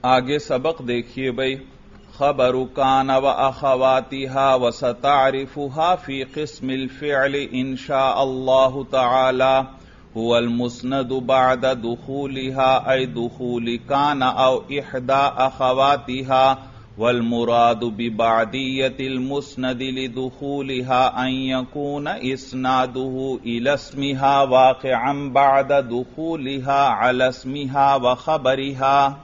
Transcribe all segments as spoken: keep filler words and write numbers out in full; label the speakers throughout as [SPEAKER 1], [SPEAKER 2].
[SPEAKER 1] آگے سبق دیکھیے بھائی. خبر کان و اخواتها وستعرفها في قسم الفعل ان شاء الله تعالى هو المسند بعد دخولها اي دخول كان او احدى اخواتها، والمراد ببعدية المسند لدخولها ان يكون اسناده الى اسمها واقعا بعد دخولها على اسمها وخبرها.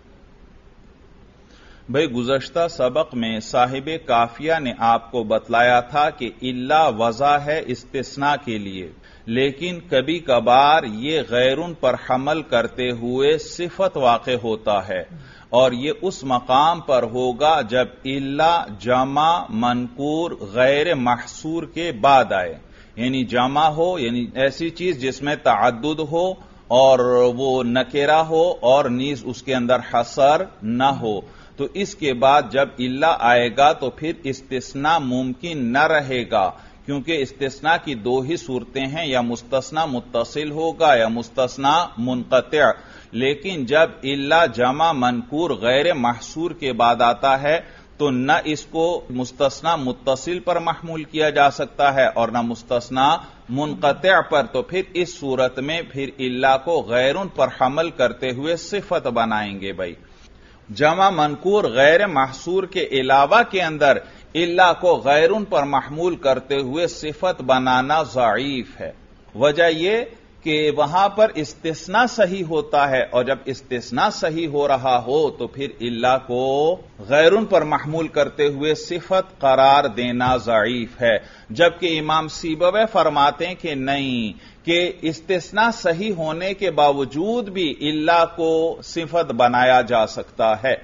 [SPEAKER 1] بھئی گزشتہ سبق میں صاحب کافیہ نے آپ کو بتلایا تھا کہ الا وضع ہے استثناء کے لیے، لیکن کبھی کبھار یہ غیرن پر حمل کرتے ہوئے صفت واقع ہوتا ہے، اور یہ اس مقام پر ہوگا جب الا جمع منکور غیر محصور کے بعد آئے، یعنی جمع ہو، یعنی ایسی چیز جس میں تعدد ہو اور وہ نکرہ ہو اور نیز اس کے اندر حصر نہ ہو. تو اس کے بعد جب الا آئے گا تو پھر استثناء ممکن نہ رہے گا، کیونکہ استثناء کی دو ہی صورتیں ہیں، یا مستثنی متصل ہوگا یا مستثنی منقطع. لیکن جب الا جمع منکور غیر محصور کے بعد آتا ہے تو نہ اس کو مستثنی متصل پر محمول کیا جا سکتا ہے اور نہ مستثنی منقطع پر. تو پھر اس صورت میں پھر الا کو غیرن پر حمل کرتے ہوئے صفت بنائیں گے. بھائی جمع منکور غیر محصور کے علاوہ کے اندر الا کو غیرن پر محمول کرتے ہوئے صفت بنانا ضعیف ہے. وجہ یہ کہ وہاں پر استثناء صحیح ہوتا ہے، اور جب استثناء صحیح ہو رہا ہو تو پھر الا کو غیرن پر محمول کرتے ہوئے صفت قرار دینا ضعیف ہے. جبکہ امام سیبویہ فرماتے ہیں کہ نہیں، کہ استثناء صحیح ہونے کے باوجود بھی الا کو صفت بنایا جا سکتا ہے.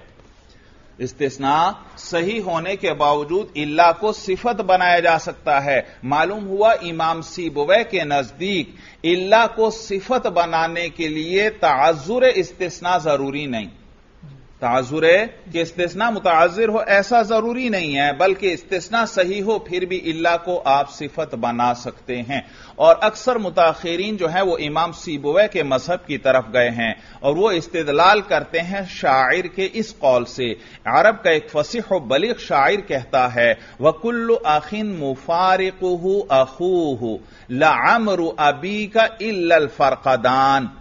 [SPEAKER 1] استثناء صحیح ہونے کے باوجود الا کو صفت بنایا جا سکتا ہے. معلوم ہوا امام سیبویہ کے نزدیک الا کو صفت بنانے کے لیے تعذر استثناء ضروری نہیں. تعذر کہ استثناء متعذر ہو ایسا ضروری نہیں ہے، بلکہ استثناء صحیح ہو پھر بھی الا کو آپ صفت بنا سکتے ہیں. اور اکثر متاخرین جو ہیں وہ امام سیبویہ کے مذہب کی طرف گئے ہیں، اور وہ استدلال کرتے ہیں شاعر کے اس قول سے. عرب کا ایک فصیح و بلیغ شاعر کہتا ہے وَكُلُّ أَخٍ مُفَارِقُهُ أَخُوهُ لَعَمْرُ أَبِيكَ إِلَّا الْفَرْقَدَانِ.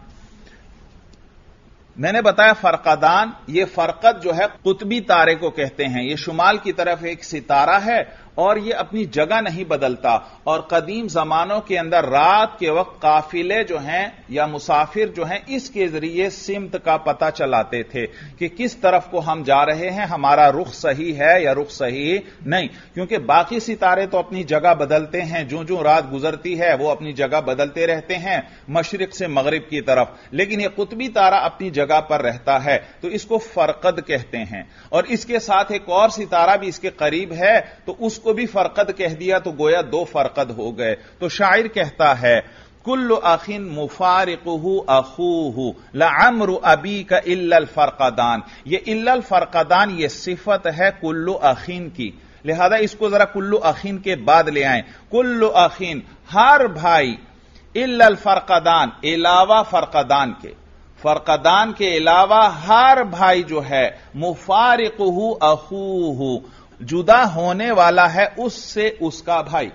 [SPEAKER 1] میں نے بتایا فرقدان، یہ فرقد جو ہے قطبی تارے کو کہتے ہیں. یہ شمال کی طرف ایک ستارہ ہے اور یہ اپنی جگہ نہیں بدلتا، اور قدیم زمانوں کے اندر رات کے وقت قافلے جو ہیں یا مسافر جو ہیں اس کے ذریعے سمت کا پتہ چلاتے تھے کہ کس طرف کو ہم جا رہے ہیں، ہمارا رخ صحیح ہے یا رخ صحیح نہیں. کیونکہ باقی ستارے تو اپنی جگہ بدلتے ہیں، جو جو رات گزرتی ہے وہ اپنی جگہ بدلتے رہتے ہیں مشرق سے مغرب کی طرف، لیکن یہ قطبی تارہ اپنی جگہ پر رہتا ہے، تو اس کو فرقد کہتے ہیں. اور اس کے ساتھ ایک اور ستارہ بھی اس کے قریب ہے تو اس کو بھی فرقد کہہ دیا، تو گویا دو فرقد ہو گئے. تو شاعر کہتا ہے کل اخ مفارقہ اخوہ لعمر ابیک الا الفرقدان. یہ الا الفرقدان یہ صفت ہے کل اخین کی، لہذا اس کو ذرا کل اخین کے بعد لے آئیں. کل اخین ہر بھائی، الا الفرقدان علاوہ فرقدان کے، فرقدان کے علاوہ ہر بھائی جو ہے مفارقہ اخوہ جدا ہونے والا ہے اس سے اس کا بھائی.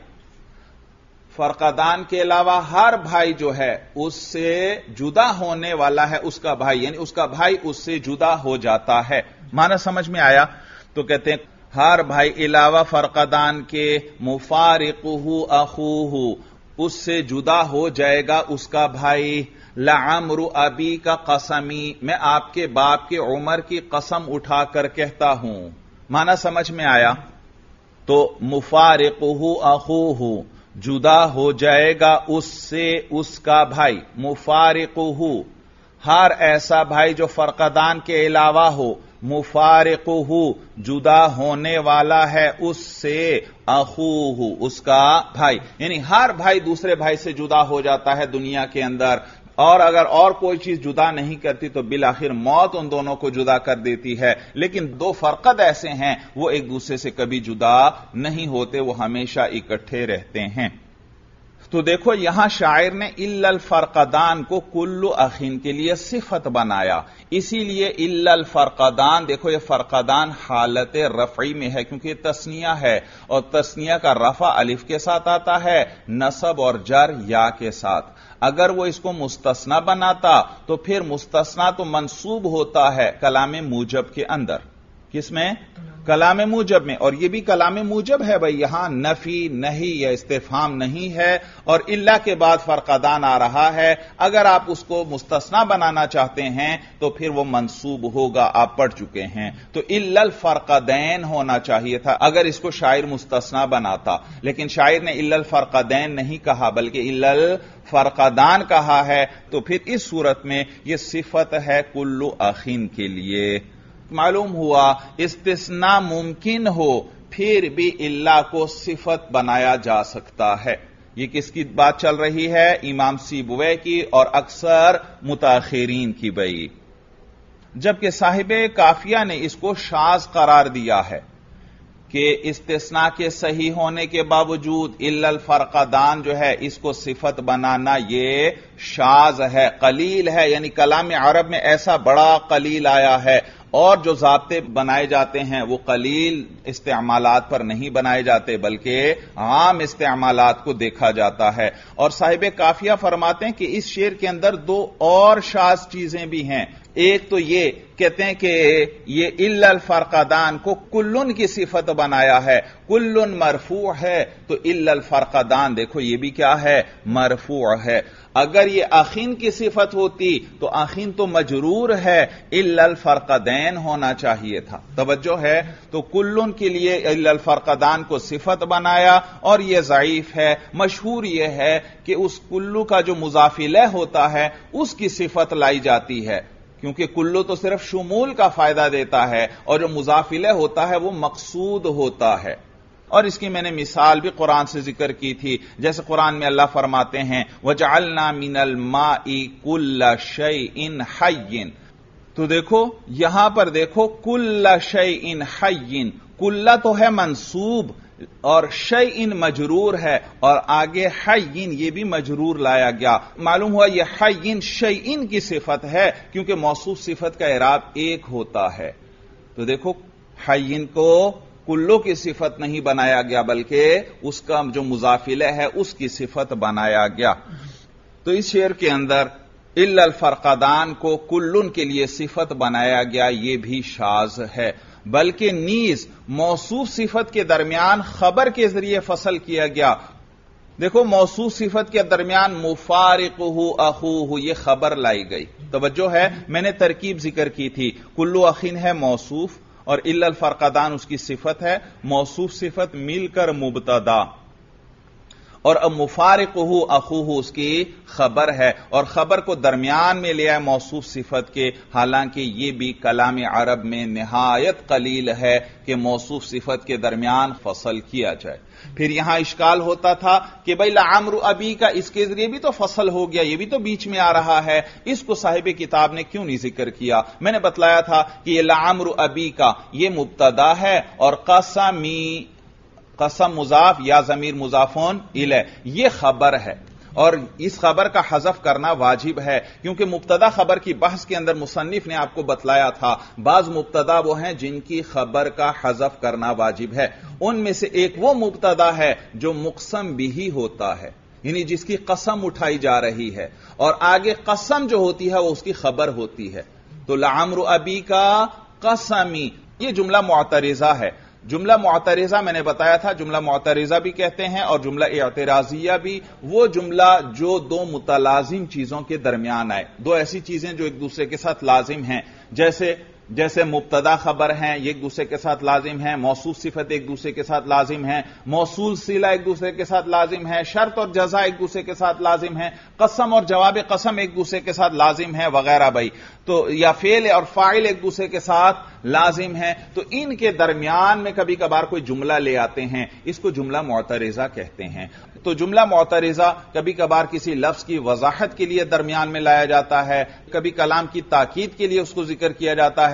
[SPEAKER 1] فرقدان کے علاوہ ہر بھائی جو ہے اس سے جدا ہونے والا ہے اس کا بھائی، یعنی اس کا بھائی اس سے جدا ہو جاتا ہے. معنی سمجھ میں آیا؟ تو کہتے ہیں ہر بھائی علاوہ فرقدان کے مفارقہ اخوہ اس سے جدا ہو جائے گا اس کا بھائی. لعمر ابی کا قسمی، میں آپ کے باپ کے عمر کی قسم اٹھا کر کہتا ہوں. معنی سمجھ میں آیا؟ تو مفارقہ اخوہ جدا ہو جائے گا اس سے اس کا بھائی. مفارقہ ہر ایسا بھائی جو فرقدان کے علاوہ ہو، مفارقہ جدا ہونے والا ہے اس سے اخوہ اس کا بھائی، یعنی ہر بھائی دوسرے بھائی سے جدا ہو جاتا ہے دنیا کے اندر. اور اگر اور کوئی چیز جدا نہیں کرتی تو بالآخر موت ان دونوں کو جدا کر دیتی ہے. لیکن دو فرقد ایسے ہیں وہ ایک دوسرے سے کبھی جدا نہیں ہوتے، وہ ہمیشہ اکٹھے رہتے ہیں. تو دیکھو یہاں شاعر نے الا الفرقدان کو کل اخین کے لیے صفت بنایا، اسی لیے الا الفرقدان، دیکھو یہ فرقدان حالت رفعی میں ہے کیونکہ یہ تثنیہ ہے، اور تثنیہ کا رفع الف کے ساتھ آتا ہے، نصب اور جر یا کے ساتھ۔ اگر وہ اس کو مستثنا بناتا تو پھر مستثنا تو منصوب ہوتا ہے کلام موجب کے اندر، کس میں؟ کلام موجب میں، اور یہ بھی کلام موجب ہے بھائی، یہاں نفی نہیں یا استفہام نہیں ہے، اور الا کے بعد فرقدان آ رہا ہے، اگر آپ اس کو مستثنا بنانا چاہتے ہیں تو پھر وہ منصوب ہوگا، آپ پڑھ چکے ہیں۔ تو الا الفرقدین ہونا چاہیے تھا اگر اس کو شاعر مستثنا بناتا، لیکن شاعر نے الا الفرقدین نہیں کہا بلکہ الا الفرقدان کہا ہے، تو پھر اس صورت میں یہ صفت ہے کل اخین کے لیے۔ معلوم ہوا استثناء ممکن ہو پھر بھی الا کو صفت بنایا جا سکتا ہے۔ یہ کس کی بات چل رہی ہے؟ امام سیبویہ کی اور اکثر متاخرین کی بئی، جبکہ صاحب کافیہ نے اس کو شاذ قرار دیا ہے کہ استثناء کے صحیح ہونے کے باوجود الا الفرقدان جو ہے اس کو صفت بنانا یہ شاذ ہے، قلیل ہے، یعنی کلام عرب میں ایسا بڑا قلیل آیا ہے، اور جو ضابطے بنائے جاتے ہیں وہ قلیل استعمالات پر نہیں بنائے جاتے بلکہ عام استعمالات کو دیکھا جاتا ہے۔ اور صاحب کافیہ فرماتے ہیں کہ اس شعر کے اندر دو اور شاذ چیزیں بھی ہیں۔ ایک تو یہ کہتے ہیں کہ یہ الا الفرقدان کو کلن کی صفت بنایا ہے، کلن مرفوع ہے، تو الا الفرقدان دیکھو یہ بھی کیا ہے؟ مرفوع ہے۔ اگر یہ اخین کی صفت ہوتی تو اخین تو مجرور ہے، الا الفرقدین ہونا چاہیے تھا، توجہ ہے؟ تو کلن کے لیے الا الفرقدان کو صفت بنایا، اور یہ ضعیف ہے۔ مشہور یہ ہے کہ اس کلو کا جو مضاف الیہ ہوتا ہے اس کی صفت لائی جاتی ہے، کیونکہ کلو تو صرف شمول کا فائدہ دیتا ہے، اور جو مضاف الیہ ہوتا ہے وہ مقصود ہوتا ہے۔ اور اس کی میں نے مثال بھی قرآن سے ذکر کی تھی، جیسے قرآن میں اللہ فرماتے ہیں وَجَعَلْنَا مِنَ الْمَاءِ كُلَّ شَيْءٍ حَيٍّ، تو دیکھو یہاں پر دیکھو كُلَّ شَيْءٍ حَيٍّ، کلّا تو ہے منصوب اور شیئن مجرور ہے، اور آگے حیین یہ بھی مجرور لایا گیا، معلوم ہوا یہ حیین شیئن کی صفت ہے کیونکہ موصوف صفت کا اعراب ایک ہوتا ہے۔ تو دیکھو حیین کو کلو کی صفت نہیں بنایا گیا بلکہ اس کا جو مضاف الیہ ہے اس کی صفت بنایا گیا۔ تو اس شعر کے اندر الا الفرقدان کو کلن کے لیے صفت بنایا گیا، یہ بھی شاذ ہے، بلکہ نیز موصوف صفت کے درمیان خبر کے ذریعے فصل کیا گیا۔ دیکھو موصوف صفت کے درمیان مفارقہ اخوہ یہ خبر لائی گئی، توجہ ہے؟ میں نے ترکیب ذکر کی تھی، کلو اخین ہے موصوف اور الا الفرقدان اس کی صفت ہے، موصوف صفت مل کر مبتدا، اور اب مفارقہ اخوہ اس کی خبر ہے، اور خبر کو درمیان میں لیا ہے موصوف صفت کے، حالانکہ یہ بھی کلام عرب میں نہایت قلیل ہے کہ موصوف صفت کے درمیان فصل کیا جائے۔ پھر یہاں اشکال ہوتا تھا کہ بھئی لعمرو ابی کا اس کے ذریعے بھی تو فصل ہو گیا، یہ بھی تو بیچ میں آ رہا ہے، اس کو صاحب کتاب نے کیوں نہیں ذکر کیا؟ میں نے بتلایا تھا کہ یہ لعمرو ابی کا یہ مبتدا ہے، اور قسمی قسم مضاف یا ضمیر مضافون الیہ یہ خبر ہے، اور اس خبر کا حذف کرنا واجب ہے، کیونکہ مبتدا خبر کی بحث کے اندر مصنف نے آپ کو بتلایا تھا بعض مبتدا وہ ہیں جن کی خبر کا حذف کرنا واجب ہے، ان میں سے ایک وہ مبتدا ہے جو مقسم بھی ہوتا ہے، یعنی جس کی قسم اٹھائی جا رہی ہے، اور آگے قسم جو ہوتی ہے وہ اس کی خبر ہوتی ہے۔ تو لعمرو ابی کا قسمی یہ جملہ معترضہ ہے۔ جملہ معترضہ میں نے بتایا تھا، جملہ معترضہ بھی کہتے ہیں اور جملہ اعتراضیہ بھی، وہ جملہ جو دو متلازم چیزوں کے درمیان آئے، دو ایسی چیزیں جو ایک دوسرے کے ساتھ لازم ہیں، جیسے جیسے مبتدا خبر ہیں یہ ایک دوسرے کے ساتھ لازم ہیں، موصوف صفت ایک دوسرے کے ساتھ لازم ہیں، موصول صلہ ایک دوسرے کے ساتھ لازم ہے، شرط اور جزا ایک دوسرے کے ساتھ لازم ہیں، قسم اور جواب قسم ایک دوسرے کے ساتھ لازم ہے وغیرہ بھائی، تو یا فعل اور فاعل ایک دوسرے کے ساتھ لازم ہیں، تو ان کے درمیان میں کبھی کبھار کوئی جملہ لے آتے ہیں، اس کو جملہ معترضہ کہتے ہیں۔ تو جملہ معترضہ کبھی کبھار کسی لفظ کی وضاحت کے لیے درمیان میں لایا جاتا ہے، کبھی کلام کی تاکید کے لیے اس کو ذکر کیا جاتا ہے،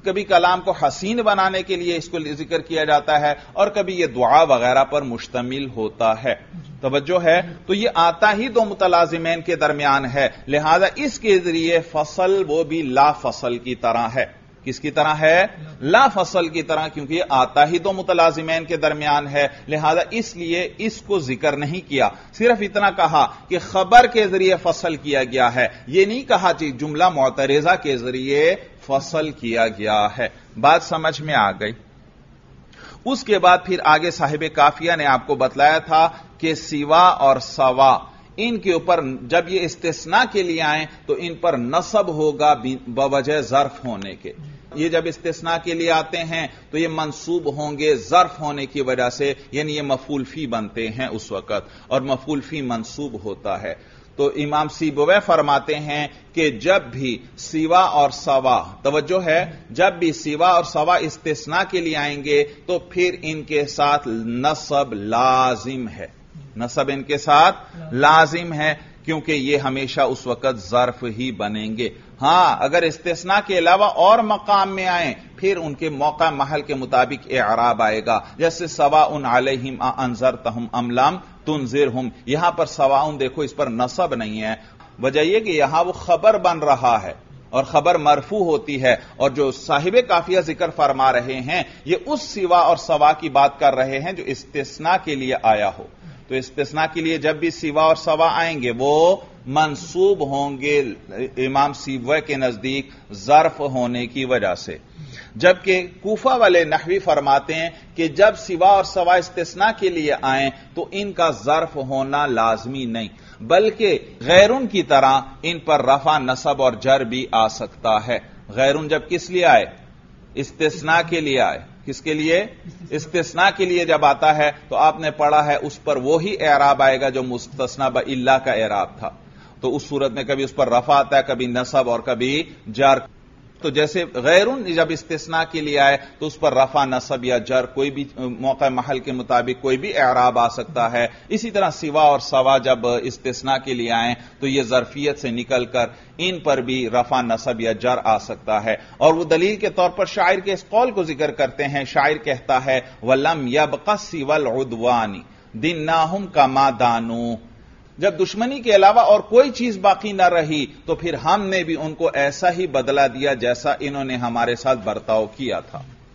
[SPEAKER 1] کبھی کلام کو حسین بنانے کے لیے اس کو ذکر کیا جاتا ہے اور کبھی یہ دعا وغیرہ پر مشتمل ہوتا ہے. توجہ ہے. تو یہ آتا ہی دو متلازمین کے درمیان ہے، لہذا اس کے ذریعے فصل وہ بھی لا فصل کی طرح ہے. کس کی طرح ہے؟ لا فصل کی طرح، کیونکہ یہ آتا ہی دو متلازمین کے درمیان ہے، لہذا اس لیے اس کو ذکر نہیں کیا. صرف اتنا کہا کہ خبر کے ذریعے فصل کیا گیا ہے، یہ نہیں کہا کہ جملہ معترضہ کے ذریعے فصل کیا گیا ہے. بات سمجھ میں آ گئی. اس کے بعد پھر آگے صاحب کافیہ نے آپ کو بتلایا تھا کہ سوا اور سوا ان کے اوپر جب یہ استثناء کے لیے آئیں تو ان پر نصب ہوگا بوجہ ظرف ہونے کے. یہ جب استثناء کے لیے آتے ہیں تو یہ منصوب ہوں گے ظرف ہونے کی وجہ سے، یعنی یہ مفعول فی بنتے ہیں اس وقت، اور مفعول فی منصوب ہوتا ہے. تو امام سیبویہ فرماتے ہیں کہ جب بھی سوا اور سوا، توجہ ہے، جب بھی سوا اور سوا استثناء کے لیے آئیں گے تو پھر ان کے ساتھ نصب لازم ہے. نصب ان کے ساتھ لازم ہے کیونکہ یہ ہمیشہ اس وقت ظرف ہی بنیں گے. ہاں اگر استثناء کے علاوہ اور مقام میں آئیں پھر ان کے موقع محل کے مطابق اعراب آئے گا. جیسے سواء علیہم انذرتہم ام لم تنذرہم، یہاں پر سواء دیکھو اس پر نصب نہیں ہے، وجہ یہ کہ یہاں وہ خبر بن رہا ہے اور خبر مرفوع ہوتی ہے، اور جو صاحب کافیہ ذکر فرما رہے ہیں یہ اس سوا اور سوا کی بات کر رہے ہیں جو استثناء کے لیے آیا ہو. تو استثناء کے لیے جب بھی سوا اور سوا آئیں گے وہ منصوب ہوں گے امام سیبویہ کے نزدیک ظرف ہونے کی وجہ سے. جبکہ کوفہ والے نحوی فرماتے ہیں کہ جب سوا اور سوا استثناء کے لیے آئیں تو ان کا ظرف ہونا لازمی نہیں، بلکہ غیرن کی طرح ان پر رفع نصب اور جر بھی آ سکتا ہے. غیرن جب کس لیے آئے؟ استثناء کے لیے آئے. کس کے لیے؟ استثناء کے لیے جب آتا ہے تو آپ نے پڑھا ہے اس پر وہی اعراب آئے گا جو مستثنی بإلا کا اعراب تھا. تو اس صورت میں کبھی اس پر رفع آتا ہے، کبھی نصب اور کبھی جر. تو جیسے غیرن جب استثناء کے لیے آئے تو اس پر رفع نصب یا جر کوئی بھی موقع محل کے مطابق کوئی بھی اعراب آ سکتا ہے. اسی طرح سوا اور سوا جب استثناء کے لیے آئیں تو یہ ظرفیت سے نکل کر ان پر بھی رفع نصب یا جر آ سکتا ہے. اور وہ دلیل کے طور پر شاعر کے اس قول کو ذکر کرتے ہیں. شاعر کہتا ہے وَلَمْ يَبْقَ سِوَى الْعُدْوَانِ دِنَّاهُمْ كَمَا دَانُوا، جب دشمنی کے علاوہ اور کوئی چیز باقی نہ رہی تو پھر ہم نے بھی ان کو ایسا ہی بدلہ دیا جیسا انہوں نے ہمارے ساتھ برتاؤ کیا تھا.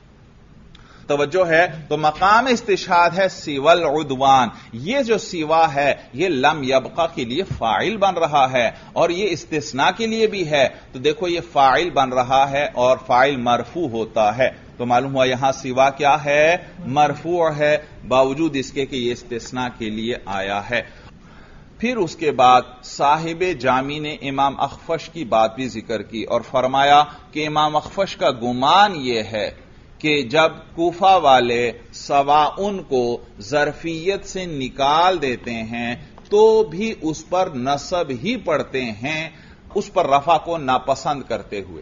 [SPEAKER 1] توجہ ہے. تو مقام استشہاد ہے سیوا العدوان. یہ جو سیوا ہے یہ لم یبقى کے لیے فاعل بن رہا ہے اور یہ استثناء کے لیے بھی ہے. تو دیکھو یہ فاعل بن رہا ہے اور فاعل مرفوع ہوتا ہے. تو معلوم ہوا یہاں سیوا کیا ہے؟ مرفوع ہے، باوجود اس کے کہ یہ استثناء کے لیے آیا ہے. پھر اس کے بعد صاحب جامی نے امام اخفش کی بات بھی ذکر کی اور فرمایا کہ امام اخفش کا گمان یہ ہے کہ جب کوفہ والے سواءن کو ظرفیت سے نکال دیتے ہیں تو بھی اس پر نصب ہی پڑھتے ہیں، اس پر رفع کو ناپسند کرتے ہوئے.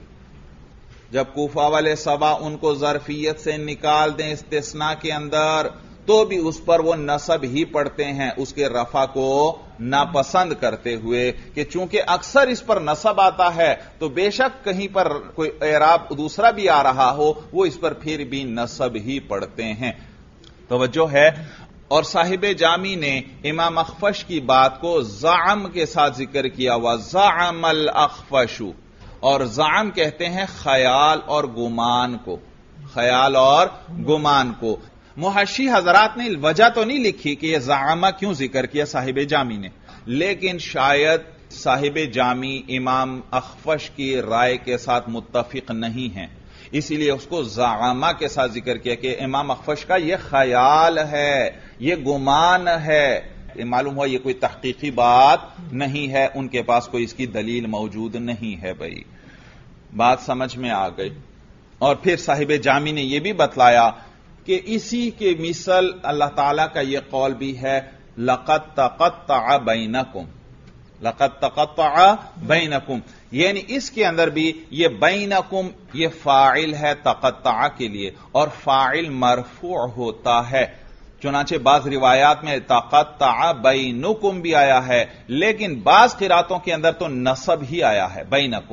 [SPEAKER 1] جب کوفہ والے سواءن کو ظرفیت سے نکال دیں استثناء کے اندر تو بھی اس پر وہ نصب ہی پڑھتے ہیں، اس کے رفع کو ناپسند کرتے ہوئے کہ چونکہ اکثر اس پر نصب آتا ہے تو بے شک کہیں پر کوئی اعراب دوسرا بھی آ رہا ہو وہ اس پر پھر بھی نصب ہی پڑھتے ہیں. توجہ ہے. اور صاحب جامی نے امام اخفش کی بات کو زعم کے ساتھ ذکر کیا ہوا. زعم الاخفش، اور زعم کہتے ہیں خیال اور گمان کو، خیال اور گمان کو. محشی حضرات نے وجہ تو نہیں لکھی کہ یہ زعامہ کیوں ذکر کیا صاحب جامی نے، لیکن شاید صاحب جامی امام اخفش کی رائے کے ساتھ متفق نہیں ہیں، اسی لیے اس کو زعامہ کے ساتھ ذکر کیا کہ امام اخفش کا یہ خیال ہے، یہ گمان ہے. معلوم ہوا یہ کوئی تحقیقی بات نہیں ہے، ان کے پاس کوئی اس کی دلیل موجود نہیں ہے. بھائی بات سمجھ میں آ گئی. اور پھر صاحب جامی نے یہ بھی بتلایا کہ اسی کے مثل اللہ تعالیٰ کا یہ قول بھی ہے لَقَدْ تَقَطَّعَ بَيْنَكُمْ، لَقَدْ تَقَطَّعَ بَيْنَكُمْ، یعنی اس کے اندر بھی یہ بینکم یہ فاعل ہے تقطع کے لیے اور فاعل مرفوع ہوتا ہے. چنانچہ بعض روایات میں تقطع بینکم بھی آیا ہے لیکن بعض قراتوں کے اندر تو نصب ہی آیا ہے بینکم.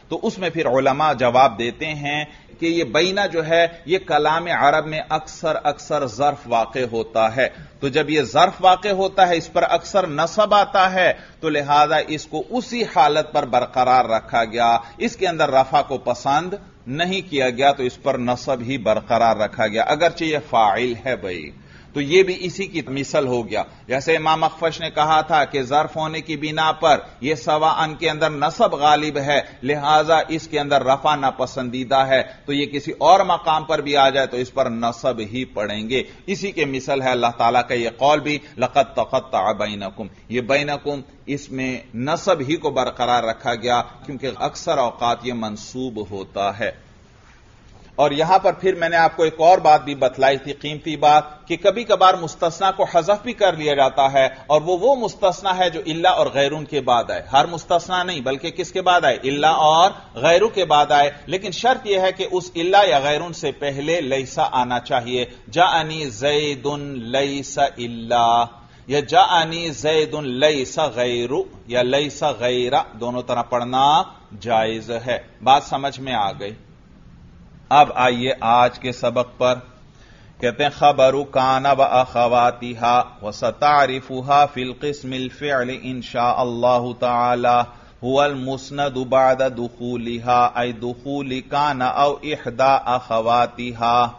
[SPEAKER 1] تو اس میں پھر علماء جواب دیتے ہیں کہ یہ بینہ جو ہے یہ کلام عرب میں اکثر اکثر ظرف واقع ہوتا ہے، تو جب یہ ظرف واقع ہوتا ہے اس پر اکثر نصب آتا ہے، تو لہذا اس کو اسی حالت پر برقرار رکھا گیا، اس کے اندر رفع کو پسند نہیں کیا گیا، تو اس پر نصب ہی برقرار رکھا گیا اگرچہ یہ فاعل ہے بھائی۔ تو یہ بھی اسی کی مثل ہو گیا، جیسے امام اخفش نے کہا تھا کہ ظرف ہونے کی بنا پر یہ سوا ان کے اندر نصب غالب ہے، لہذا اس کے اندر رفع ناپسندیدہ ہے، تو یہ کسی اور مقام پر بھی آ جائے تو اس پر نصب ہی پڑیں گے۔ اسی کے مثل ہے اللہ تعالیٰ کا یہ قول بھی لقد تقطع بینکم، یہ بینکم اس میں نصب ہی کو برقرار رکھا گیا کیونکہ اکثر اوقات یہ منصوب ہوتا ہے۔ اور یہاں پر پھر میں نے آپ کو ایک اور بات بھی بتلائی تھی، قیمتی بات، کہ کبھی کبھار مستثنا کو حذف بھی کر لیا جاتا ہے، اور وہ وہ مستثنا ہے جو الا اور غیرون کے بعد آئے، ہر مستثنا نہیں بلکہ کس کے بعد آئے، الا اور غیرو کے بعد آئے، لیکن شرط یہ ہے کہ اس الا یا غیرون سے پہلے لیسا آنا چاہیے، جاءنی زید لیس الا، یا جاءنی زید لیس غیر، یا لیس غیر، دونوں طرح پڑھنا جائز ہے۔ بات سمجھ میں آ گئی؟ اب آئیے آج کے سبق پر، کہتے ہیں خبر کان و اخواتها وستعرفها فی القسم الفعل ان شاء اللہ تعالی هو المسند بعد دخولها ای دخول کان او احدى اخواتها۔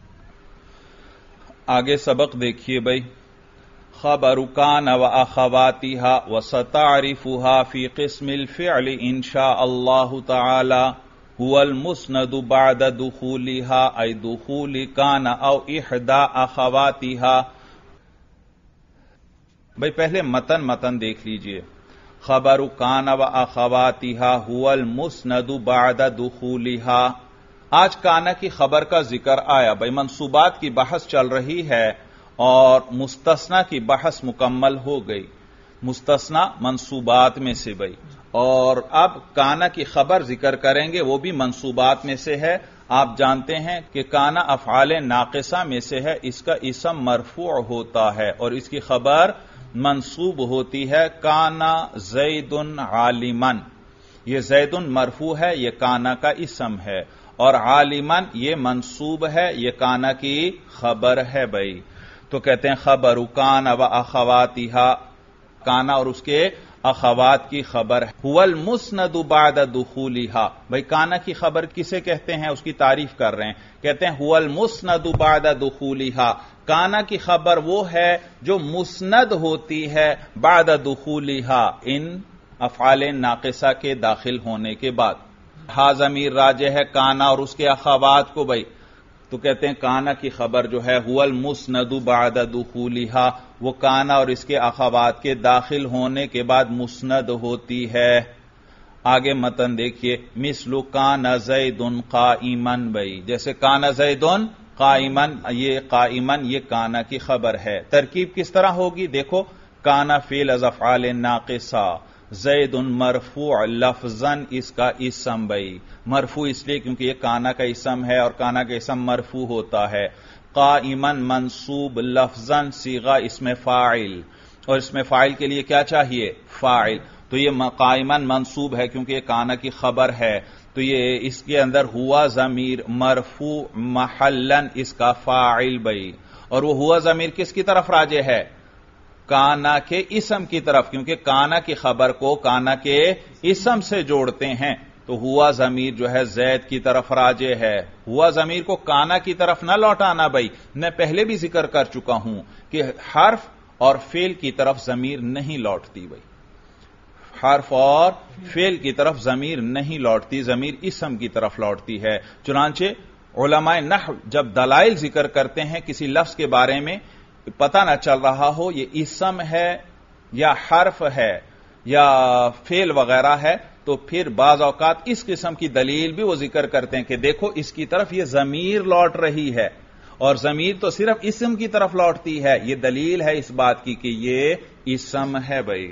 [SPEAKER 1] آگے سبق دیکھیے بھائی، خبر کان و اخواتها وستعرفها فی قسم الفعل ان شاء اللہ تعالی هو المسند بعد دخولها ای دخول کان او احدى اخواتها۔ بھئی پہلے متن متن دیکھ لیجئے، خبر کان و اخواتها هو المسند بعد دخولها۔ آج کانا کی خبر کا ذکر آیا، بھئی منصوبات کی بحث چل رہی ہے اور مستثنا کی بحث مکمل ہو گئی، مستثنا منصوبات میں سے بھئی، اور اب کانا کی خبر ذکر کریں گے، وہ بھی منصوبات میں سے ہے۔ آپ جانتے ہیں کہ کانا افعال ناقصہ میں سے ہے، اس کا اسم مرفوع ہوتا ہے اور اس کی خبر منصوب ہوتی ہے، کانا زید عالمن، یہ زید مرفوع ہے، یہ کانا کا اسم ہے، اور عالمن یہ منصوب ہے، یہ کانا کی خبر ہے بھائی۔ تو کہتے ہیں خبر کانا و اخواتها، کانا اور اس کے اخوات کی خبر ہے، هو المسند بعد دخولها۔ بھئی کانا کی خبر کسے کہتے ہیں، اس کی تعریف کر رہے ہیں، کہتے ہیں هو المسند بعد دخولها، کانا کی خبر وہ ہے جو مسند ہوتی ہے بعد دخولها، ان افعال ناقصہ کے داخل ہونے کے بعد۔ ہا ضمیر راجع ہے کانا اور اس کے اخوات کو بھئی، تو کہتے ہیں کانا کی خبر جو ہے هو المسند بعد دخولها، وہ کانا اور اس کے اخوات کے داخل ہونے کے بعد مسند ہوتی ہے۔ آگے متن دیکھیے، مثل کان زید قائما، بھئی جیسے کان زید قائما، یہ قائما یہ کانا کی خبر ہے۔ ترکیب کس طرح ہوگی دیکھو، کانا فعل از افعال ناقصہ، زید مرفوع لفظاً اس کا اسم، بھئی مرفوع اس لیے کیونکہ یہ کانا کا اسم ہے اور کانا کا اسم مرفوع ہوتا ہے۔ قائما منصوب لفظاً صیغہ اسم فاعل، اور اسم فاعل کے لیے کیا چاہیے، فاعل، تو یہ قائما منصوب ہے کیونکہ یہ کانا کی خبر ہے، تو یہ اس کے اندر ہوا ضمیر مرفوع محلاً اس کا فاعل بھئی، اور وہ ہوا ضمیر کس کی طرف راجع ہے، کانا کے اسم کی طرف، کیونکہ کانا کی خبر کو کانا کے اسم سے جوڑتے ہیں، تو ہوا ضمیر جو ہے زید کی طرف راجع ہے۔ ہوا ضمیر کو کانا کی طرف نہ لوٹانا بھائی، میں پہلے بھی ذکر کر چکا ہوں کہ حرف اور فعل کی طرف ضمیر نہیں لوٹتی بھائی، حرف اور فعل کی طرف ضمیر نہیں لوٹتی، ضمیر اسم کی طرف لوٹتی ہے۔ چنانچہ علماء نحو جب دلائل ذکر کرتے ہیں کسی لفظ کے بارے میں، پتہ نہ چل رہا ہو یہ اسم ہے یا حرف ہے یا فعل وغیرہ ہے، تو پھر بعض اوقات اس قسم کی دلیل بھی وہ ذکر کرتے ہیں کہ دیکھو اس کی طرف یہ ضمیر لوٹ رہی ہے، اور ضمیر تو صرف اسم کی طرف لوٹتی ہے، یہ دلیل ہے اس بات کی کہ یہ اسم ہے بھائی۔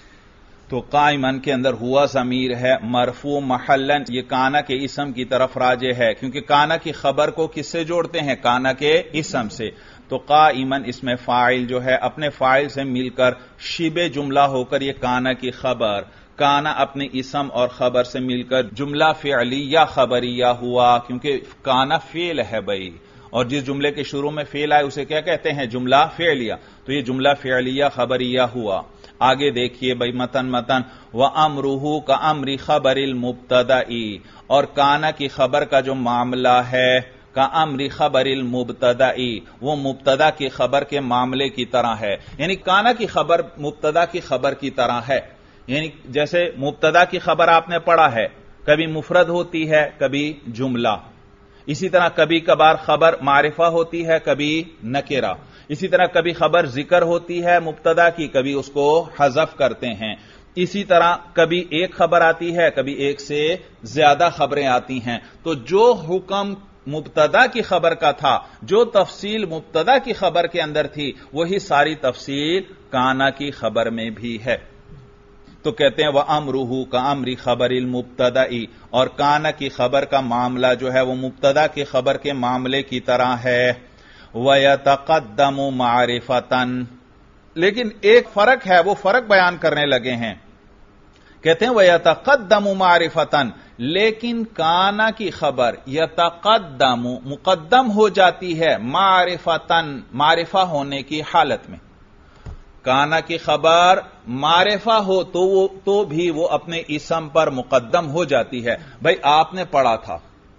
[SPEAKER 1] تو قائمن کے اندر ہوا ضمیر ہے مرفوع محلاً، یہ کانا کے اسم کی طرف راجع ہے کیونکہ کانا کی خبر کو کس سے جوڑتے ہیں، کانا کے اسم سے، تو قائمن اس میں فاعل جو ہے اپنے فاعل سے مل کر شبہ جملہ ہو کر یہ کانا کی خبر، کانا اپنے اسم اور خبر سے مل کر جملہ فعلیہ خبریہ ہوا، کیونکہ کانا فعل ہے بھائی، اور جس جملے کے شروع میں فعل آئے اسے کیا کہتے ہیں؟ جملہ فعلیہ، تو یہ جملہ فعلیہ خبریہ ہوا۔ آگے دیکھیے بھائی متن متن وَأَمْرُهُ كَأَمْرِ خَبَرِ الْمُبْتَدَإِ، اور کانا کی خبر کا جو معاملہ ہے کَأَمْرِ خَبَرِ الْمُبْتَدَإِ، وہ مبتدا کی خبر کے معاملے کی طرح ہے، یعنی کانا کی خبر مبتدا کی خبر کی طرح ہے، یعنی جیسے مبتدا کی خبر آپ نے پڑھا ہے، کبھی مفرد ہوتی ہے کبھی جملہ، اسی طرح کبھی کبھار خبر معرفہ ہوتی ہے کبھی نکرہ، اسی طرح کبھی خبر ذکر ہوتی ہے مبتدا کی، کبھی اس کو حذف کرتے ہیں، اسی طرح کبھی ایک خبر آتی ہے کبھی ایک سے زیادہ خبریں آتی ہیں۔ تو جو حکم مبتدا کی خبر کا تھا، جو تفصیل مبتدا کی خبر کے اندر تھی، وہی ساری تفصیل کانا کی خبر میں بھی ہے۔ تو کہتے ہیں وَأَمْرُهُ كَأَمْرِ خَبَرِ الْمُبْتَدَإِ، اور کانا کی خبر کا معاملہ جو ہے وہ مبتدا کی خبر کے معاملے کی طرح ہے۔ وَيَتَقَدَّمُ مَعْرِفَةً، لیکن ایک فرق ہے، وہ فرق بیان کرنے لگے ہیں، کہتے ہیں وَيَتَقَدَّمُ مَعْرِفَةً، لیکن کانا کی خبر یتقدم مقدم ہو جاتی ہے معرفتن، معرفہ ہونے کی حالت میں۔ کانا کی خبر معرفہ ہو تو وہ تو بھی وہ اپنے اسم پر مقدم ہو جاتی ہے۔ بھائی آپ نے پڑھا تھا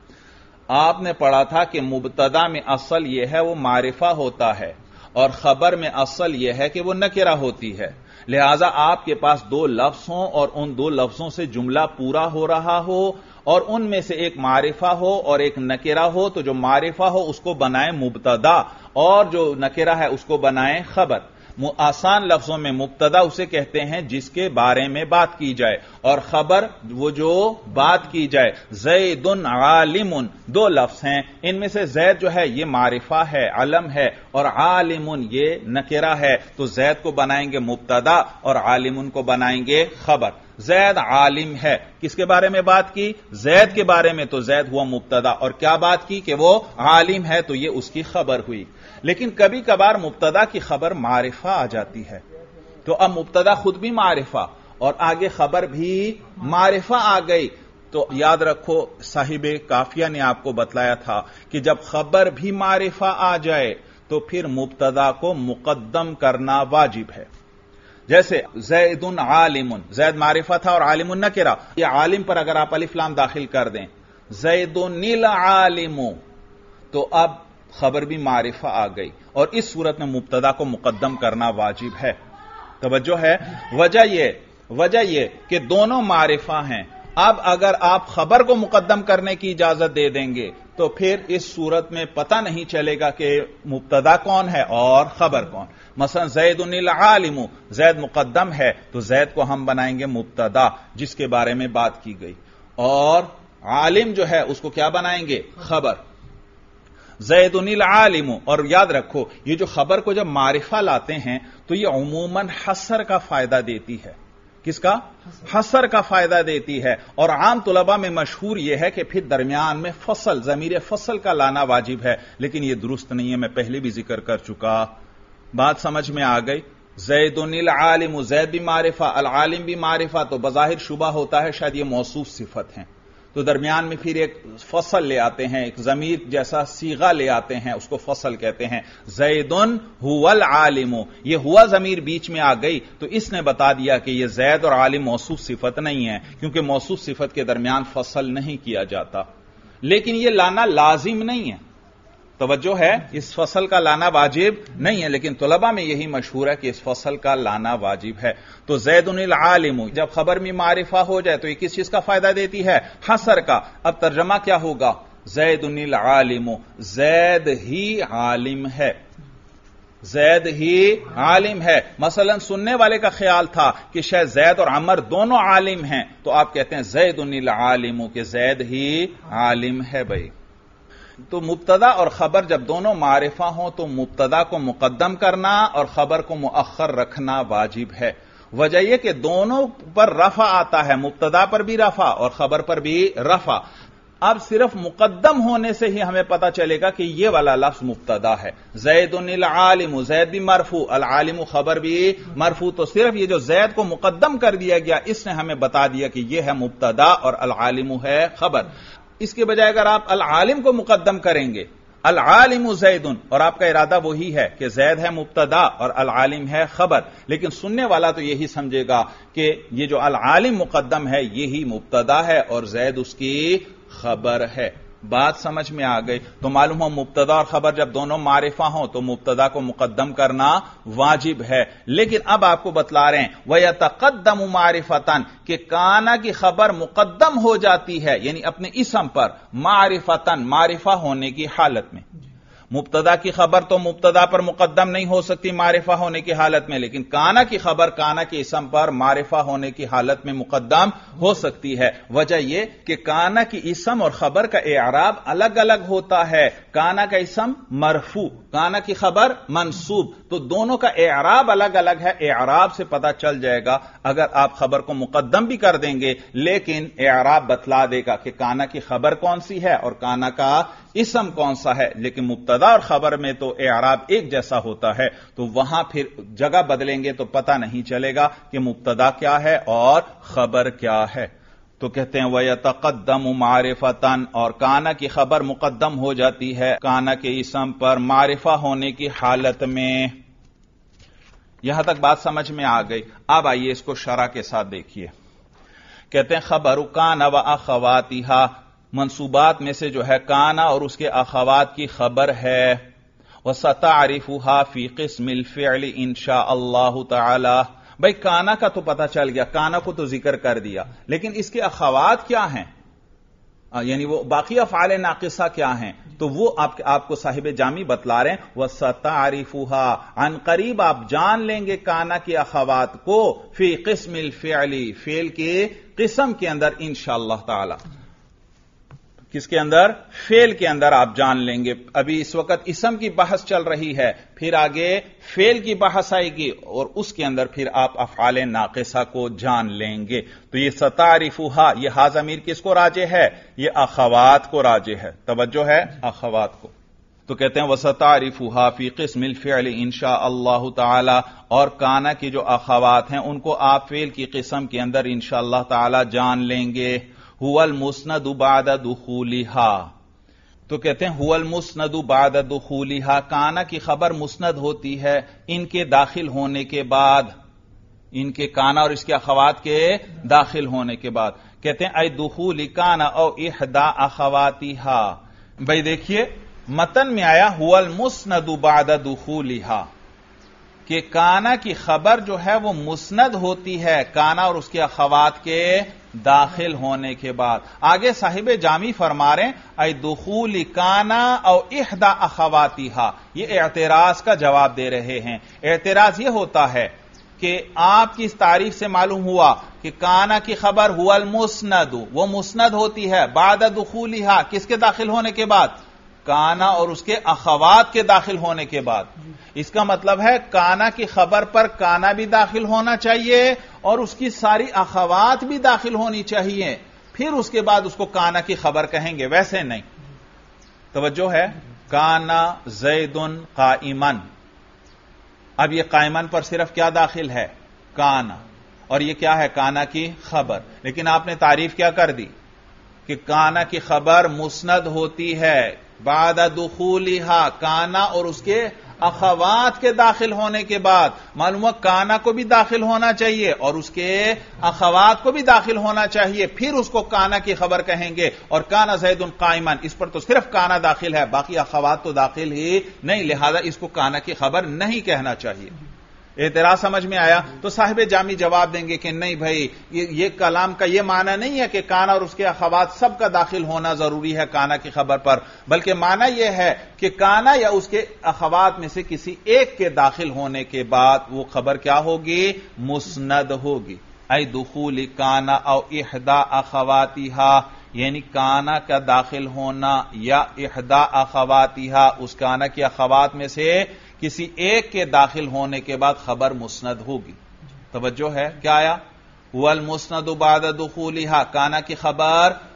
[SPEAKER 1] آپ نے پڑھا تھا کہ مبتدا میں اصل یہ ہے وہ معرفہ ہوتا ہے، اور خبر میں اصل یہ ہے کہ وہ نکرہ ہوتی ہے، لہذا آپ کے پاس دو لفظ ہوں اور ان دو لفظوں سے جملہ پورا ہو رہا ہو، اور ان میں سے ایک معرفہ ہو اور ایک نکرہ ہو، تو جو معرفہ ہو اس کو بنائیں مبتدا اور جو نکرہ ہے اس کو بنائیں خبر۔ آسان لفظوں میں مبتدا اسے کہتے ہیں جس کے بارے میں بات کی جائے، اور خبر وہ جو بات کی جائے۔ زید عالم، دو لفظ ہیں، ان میں سے زید جو ہے یہ معرفہ ہے، علم ہے، اور عالم یہ نکرہ ہے، تو زید کو بنائیں گے مبتدا اور عالم کو بنائیں گے خبر۔ زید عالم ہے، کس کے بارے میں بات کی؟ زید کے بارے میں، تو زید ہوا مبتدا، اور کیا بات کی کہ وہ عالم ہے، تو یہ اس کی خبر ہوئی۔ لیکن کبھی کبھار مبتدا کی خبر معرفہ آ جاتی ہے، تو اب مبتدا خود بھی معرفہ اور آگے خبر بھی معرفہ آ گئی، تو یاد رکھو صاحب کافیہ نے آپ کو بتلایا تھا کہ جب خبر بھی معرفہ آ جائے تو پھر مبتدا کو مقدم کرنا واجب ہے۔ جیسے زید عالم، زید معرفہ تھا اور عالم نکرہ، یہ عالم پر اگر آپ الف لام داخل کر دیں زید العالم، تو اب خبر بھی معرفہ آ گئی، اور اس صورت میں مبتدا کو مقدم کرنا واجب ہے۔ توجہ ہے؟ وجہ یہ وجہ یہ کہ دونوں معرفہ ہیں، اب اگر آپ خبر کو مقدم کرنے کی اجازت دے دیں گے تو پھر اس صورت میں پتہ نہیں چلے گا کہ مبتدا کون ہے اور خبر کون۔ مثلا زید العالم، زید مقدم ہے تو زید کو ہم بنائیں گے مبتدا جس کے بارے میں بات کی گئی، اور عالم جو ہے اس کو کیا بنائیں گے؟ خبر۔ زید العالم، اور یاد رکھو یہ جو خبر کو جب معرفہ لاتے ہیں تو یہ عموماً حصر کا فائدہ دیتی ہے۔ کس کا؟ حصر کا فائدہ دیتی ہے، اور عام طلباء میں مشہور یہ ہے کہ پھر درمیان میں فصل، ضمیر فصل کا لانا واجب ہے، لیکن یہ درست نہیں ہے، میں پہلے بھی ذکر کر چکا۔ بات سمجھ میں آ گئی؟ زید العالم، زید بھی معرفہ، العالم بھی معرفہ، تو بظاہر شبہ ہوتا ہے شاید یہ موصوف صفت ہیں، تو درمیان میں پھر ایک فصل لے آتے ہیں، ایک ضمیر جیسا صیغہ لے آتے ہیں، اس کو فصل کہتے ہیں۔ زید هو العالم، یہ ہوا ضمیر بیچ میں آ گئی تو اس نے بتا دیا کہ یہ زید اور عالم موصوف صفت نہیں ہے، کیونکہ موصوف صفت کے درمیان فصل نہیں کیا جاتا، لیکن یہ لانا لازم نہیں ہے۔ توجہ ہے؟ اس فصل کا لانا واجب نہیں ہے، لیکن طلباء میں یہی مشہور ہے کہ اس فصل کا لانا واجب ہے۔ تو زید العالم جب خبر میں معرفہ ہو جائے تو یہ کس چیز کا فائدہ دیتی ہے؟ حصر کا۔ اب ترجمہ کیا ہوگا؟ زید العالم، زید ہی عالم ہے، زید ہی عالم ہے۔ مثلا سننے والے کا خیال تھا کہ شاید زید اور عمر دونوں عالم ہیں، تو آپ کہتے ہیں زید العالم کہ زید ہی عالم ہے۔ بھائی تو مبتدا اور خبر جب دونوں معرفہ ہوں تو مبتدا کو مقدم کرنا اور خبر کو مؤخر رکھنا واجب ہے۔ وجہ یہ کہ دونوں پر رفع آتا ہے، مبتدا پر بھی رفع اور خبر پر بھی رفع۔ اب صرف مقدم ہونے سے ہی ہمیں پتا چلے گا کہ یہ والا لفظ مبتدا ہے. زید العالم، زید بھی مرفوع، العالم خبر بھی مرفوع. تو صرف یہ جو زید کو مقدم کر دیا گیا اس نے ہمیں بتا دیا کہ یہ ہے مبتدا اور العالم ہے خبر. اس کے بجائے اگر آپ العالم کو مقدم کریں گے، العالم زید، اور آپ کا ارادہ وہی ہے کہ زید ہے مبتدا اور العالم ہے خبر، لیکن سننے والا تو یہی سمجھے گا کہ یہ جو العالم مقدم ہے یہی مبتدا ہے اور زید اس کی خبر ہے. بات سمجھ میں آ گئی؟ تو معلوم ہو مبتدا اور خبر جب دونوں معرفہ ہوں تو مبتدا کو مقدم کرنا واجب ہے. لیکن اب آپ کو بتلا رہے ہیں وَيَتَقَدَّمُ مَعْرِفَةً کہ کانا کی خبر مقدم ہو جاتی ہے، یعنی اپنے اسم پر معرفتاً، معرفہ ہونے کی حالت میں. مبتدا کی خبر تو مبتدا پر مقدم نہیں ہو سکتی معرفہ ہونے کی حالت میں، لیکن کانا کی خبر کانا کے اسم پر معرفہ ہونے کی حالت میں مقدم ہو سکتی ہے. وجہ یہ کہ کانا کی اسم اور خبر کا اعراب الگ الگ ہوتا ہے. کانا کا اسم مرفوع، کانا کی خبر منصوب، تو دونوں کا اعراب الگ الگ ہے. اعراب سے پتا چل جائے گا اگر آپ خبر کو مقدم بھی کر دیں گے لیکن اعراب بتلا دے گا کہ کانا کی خبر کون سی ہے اور کانا کا اسم کون سا ہے. لیکن مبتدا اور خبر میں تو اعراب ایک جیسا ہوتا ہے، تو وہاں پھر جگہ بدلیں گے تو پتہ نہیں چلے گا کہ مبتدا کیا ہے اور خبر کیا ہے. تو کہتے ہیں وَيَتَقَدَّمُ مَعْرِفَةً، اور کانا کی خبر مقدم ہو جاتی ہے کانا کے اسم پر معرفہ ہونے کی حالت میں. یہاں تک بات سمجھ میں آ گئی. اب آئیے اس کو شرح کے ساتھ دیکھیے. کہتے ہیں خبر کانا و اخواتہا، منصوبات میں سے جو ہے کانا اور اس کے اخوات کی خبر ہے. وَسَتَعْرِفُهَا فِي قِسْمِ الْفِعْلِ إِن شَاءَ اللَّهُ تَعَالَى. بھئی کانا کا تو پتہ چل گیا، کانا کو تو ذکر کر دیا، لیکن اس کے اخوات کیا ہیں، یعنی وہ باقی افعال ناقصہ کیا ہیں، تو وہ آپ آپ کو صاحب جامی بتلا رہے ہیں. وَسَتَعْرِفُهَا، عن قریب آپ جان لیں گے کانا کی اخوات کو فی قسم الفعل، فعل کے قسم کے اندر انشاءاللہ تعالی. کس کے اندر؟ فعل کے اندر آپ جان لیں گے. ابھی اس وقت اسم کی بحث چل رہی ہے، پھر آگے فعل کی بحث آئے گی اور اس کے اندر پھر آپ افعال ناقصہ کو جان لیں گے. تو یہ ستعرفها، یہ ہا ضمیر کس کو راجع ہے؟ یہ اخوات کو راجع ہے. توجہ ہے اخوات کو. تو کہتے ہیں وَسَتَعْرِفُهَا فِي قِسْمِ الْفِعْلِ إِن شَاءَ اللَّهُ تَعَالَى، اور کانا کی جو اخوات ہیں ان کو آپ فعل کی قسم کے اندر انشاءاللہ تعالی جان لیں گے. هو المسند بعد دخولها، تو کہتے ہیں هو المسند بعد دخولها، کانا کی خبر مسند ہوتی ہے ان کے داخل ہونے کے بعد، ان کے کانا اور اس کے اخوات کے داخل ہونے کے بعد. کہتے ہیں اے دخول کانا او احدى اخواتها. بھئی دیکھیے متن میں آیا هو المسند بعد دخولها، کہ کانا کی خبر جو ہے وہ مسند ہوتی ہے کانا اور اس کے اخوات کے داخل ہونے کے بعد. آگے صاحب جامی فرما رہے ہیں اے دخول کانا او احدى اخواتها، یہ اعتراض کا جواب دے رہے ہیں. اعتراض یہ ہوتا ہے کہ آپ کی اس تعریف سے معلوم ہوا کہ کانا کی خبر هو المسند، وہ مسند ہوتی ہے بعد دخولها، کس کے داخل ہونے کے بعد؟ کانا اور اس کے اخوات کے داخل ہونے کے بعد. اس کا مطلب ہے کانا کی خبر پر کانا بھی داخل ہونا چاہیے اور اس کی ساری اخوات بھی داخل ہونی چاہیے، پھر اس کے بعد اس کو کانا کی خبر کہیں گے، ویسے نہیں. توجہ ہے. کانا زید قائما، اب یہ قائمن پر صرف کیا داخل ہے؟ کانا، اور یہ کیا ہے؟ کانا کی خبر. لیکن آپ نے تعریف کیا کر دی کہ کانا کی خبر مسند ہوتی ہے بعد دخولها، کانا اور اس کے اخوات کے داخل ہونے کے بعد. معلوم ہے کانا کو بھی داخل ہونا چاہیے اور اس کے اخوات کو بھی داخل ہونا چاہیے، پھر اس کو کانا کی خبر کہیں گے. اور کانا زید قائما، اس پر تو صرف کانا داخل ہے، باقی اخوات تو داخل ہی نہیں، لہذا اس کو کانا کی خبر نہیں کہنا چاہیے. اعتراض سمجھ میں آیا؟ تو صاحب جامی جواب دیں گے کہ نہیں بھائی، یہ کلام کا یہ معنی نہیں ہے کہ کانا اور اس کے اخوات سب کا داخل ہونا ضروری ہے کانا کی خبر پر، بلکہ معنی یہ ہے کہ کانا یا اس کے اخوات میں سے کسی ایک کے داخل ہونے کے بعد وہ خبر کیا ہوگی؟ مسند ہوگی. اے دخول کانا او احدى اخواتها، یعنی کانا کا داخل ہونا یا احدى اخواتها، اس کانا کی اخوات میں سے کسی ایک کے داخل ہونے کے بعد خبر مسند ہوگی. توجہ ہے؟ کیا آیا؟ هو المسند بعد دخولها، کانا کی خبر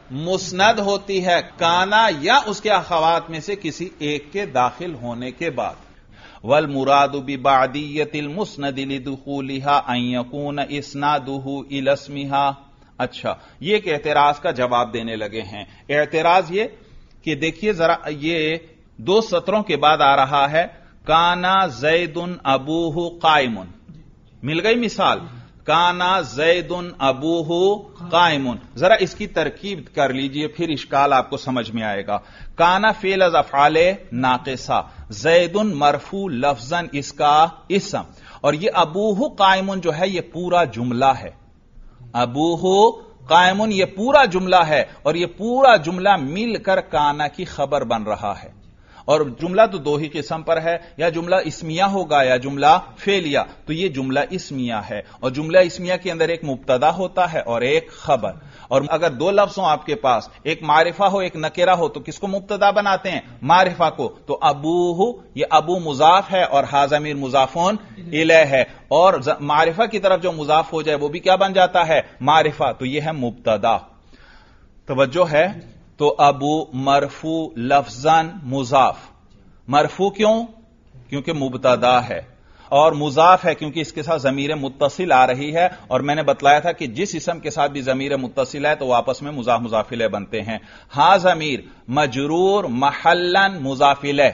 [SPEAKER 1] مسند ہوتی ہے کانا یا اس کے اخوات میں سے کسی ایک کے داخل ہونے کے بعد. والمراد ببعدیت المسند لدخولها ان يكون اسناده الى اسمها. اچھا، یہ ایک اعتراض کا جواب دینے لگے ہیں. اعتراض یہ کہ دیکھیے ذرا، یہ دو سطروں کے بعد آ رہا ہے کانا زید ابوہ قائم. مل گئی مثال، کانا زید ابوہ قائم. ذرا اس کی ترکیب کر لیجئے، پھر اشکال آپ کو سمجھ میں آئے گا. کانا فعل از افعال ناقصہ، زید مرفوع لفظاً اس کا اسم، اور یہ ابوہ قائم جو ہے یہ پورا جملہ ہے. ابوہ قائم یہ پورا جملہ ہے، اور یہ پورا جملہ مل کر کانا کی خبر بن رہا ہے. اور جملہ تو دو ہی قسم پر ہے، یا جملہ اسمیہ ہوگا یا جملہ فعلیہ. تو یہ جملہ اسمیہ ہے، اور جملہ اسمیہ کے اندر ایک مبتدا ہوتا ہے اور ایک خبر. اور اگر دو لفظ ہوں آپ کے پاس، ایک معرفہ ہو ایک نکرہ ہو، تو کس کو مبتدا بناتے ہیں؟ معرفہ کو. تو ابوہ، یہ ابو مضاف ہے اور ہا ضمیر مضافون الیہ ہے، اور معرفہ کی طرف جو مضاف ہو جائے وہ بھی کیا بن جاتا ہے؟ معرفہ. تو یہ ہے مبتدا. توجہ ہے. تو ابو مرفوع لفظاً مضاف. مرفوع کیوں؟ کیونکہ مبتدا ہے، اور مضاف ہے کیونکہ اس کے ساتھ ضمیر متصل آ رہی ہے. اور میں نے بتلایا تھا کہ جس اسم کے ساتھ بھی ضمیر متصل ہے تو وہ آپس میں مضاف مضاف الیہ بنتے ہیں. ہاں ضمیر مجرور محلاً مضاف الیہ.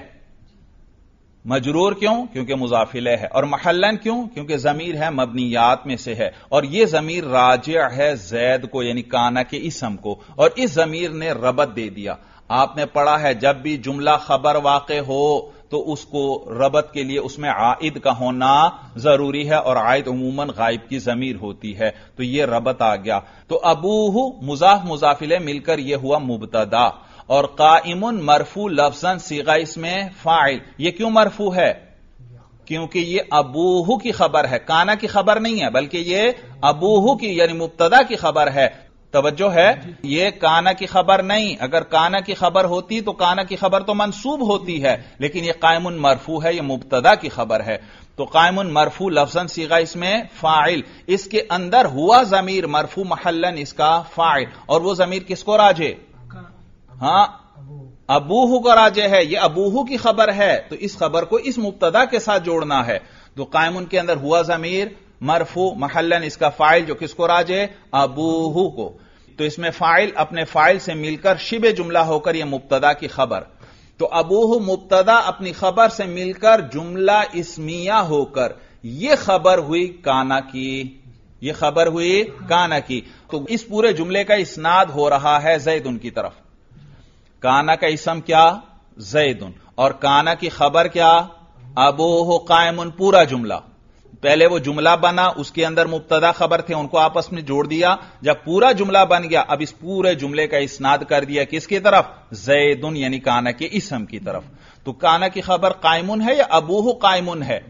[SPEAKER 1] مجرور کیوں؟ کیونکہ مضاف الیہ ہے. اور محلاً کیوں؟ کیونکہ ضمیر ہے مبنیات میں سے ہے، اور یہ ضمیر راجع ہے زید کو یعنی کانا کے اسم کو، اور اس ضمیر نے ربط دے دیا. آپ نے پڑھا ہے جب بھی جملہ خبر واقع ہو تو اس کو ربط کے لیے اس میں عائد کا ہونا ضروری ہے، اور عائد عموماً غائب کی ضمیر ہوتی ہے. تو یہ ربط آ گیا. تو ابوہ مضاف مضاف الیہ مل کر یہ ہوا مبتدا. اور قائم مرفوع لفظاً صیغہ اس میں فاعل. یہ کیوں مرفوع ہے؟ کیونکہ یہ ابوہ کی خبر ہے، کانا کی خبر نہیں ہے، بلکہ یہ ابوہ کی یعنی مبتدا کی خبر ہے. توجہ ہے، یہ کانا کی خبر نہیں. اگر کانا کی خبر ہوتی تو کانا کی خبر تو منصوب ہوتی ہے، لیکن یہ قائم مرفوع ہے، یہ مبتدا کی خبر ہے. تو قائم مرفوع لفظاً صیغہ اس میں فاعل، اس کے اندر ہوا ضمیر مرفوع محلاً اس کا فاعل. اور وہ ضمیر کس کو راجع؟ ہاں ابوہ کو راجع ہے. یہ ابوہ کی خبر ہے، تو اس خبر کو اس مبتدا کے ساتھ جوڑنا ہے. تو قائم کے اندر ہوا ضمیر مرفوع محلاً اس کا فاعل جو کس کو راجع؟ ابوہ کو. تو اس میں فاعل اپنے فاعل سے مل کر شبہ جملہ ہو کر یہ مبتدا کی خبر. تو ابوہ مبتدا اپنی خبر سے مل کر جملہ اسمیہ ہو کر یہ خبر ہوئی کانا کی. یہ خبر ہوئی کانا کی. تو اس پورے جملے کا اسناد ہو رہا ہے زیدن کی طرف. کانا کا اسم کیا؟ زیدن. اور کانا کی خبر کیا؟ ابوہ قائم. پورا جملہ پہلے وہ جملہ بنا، اس کے اندر مبتدا خبر تھے، ان کو آپس میں جوڑ دیا. جب پورا جملہ بن گیا اب اس پورے جملے کا اسناد کر دیا کس کی طرف؟ زیدن یعنی کانا کے اسم کی طرف. تو کانا کی خبر قائم ہے یا ابوہ قائم ہے؟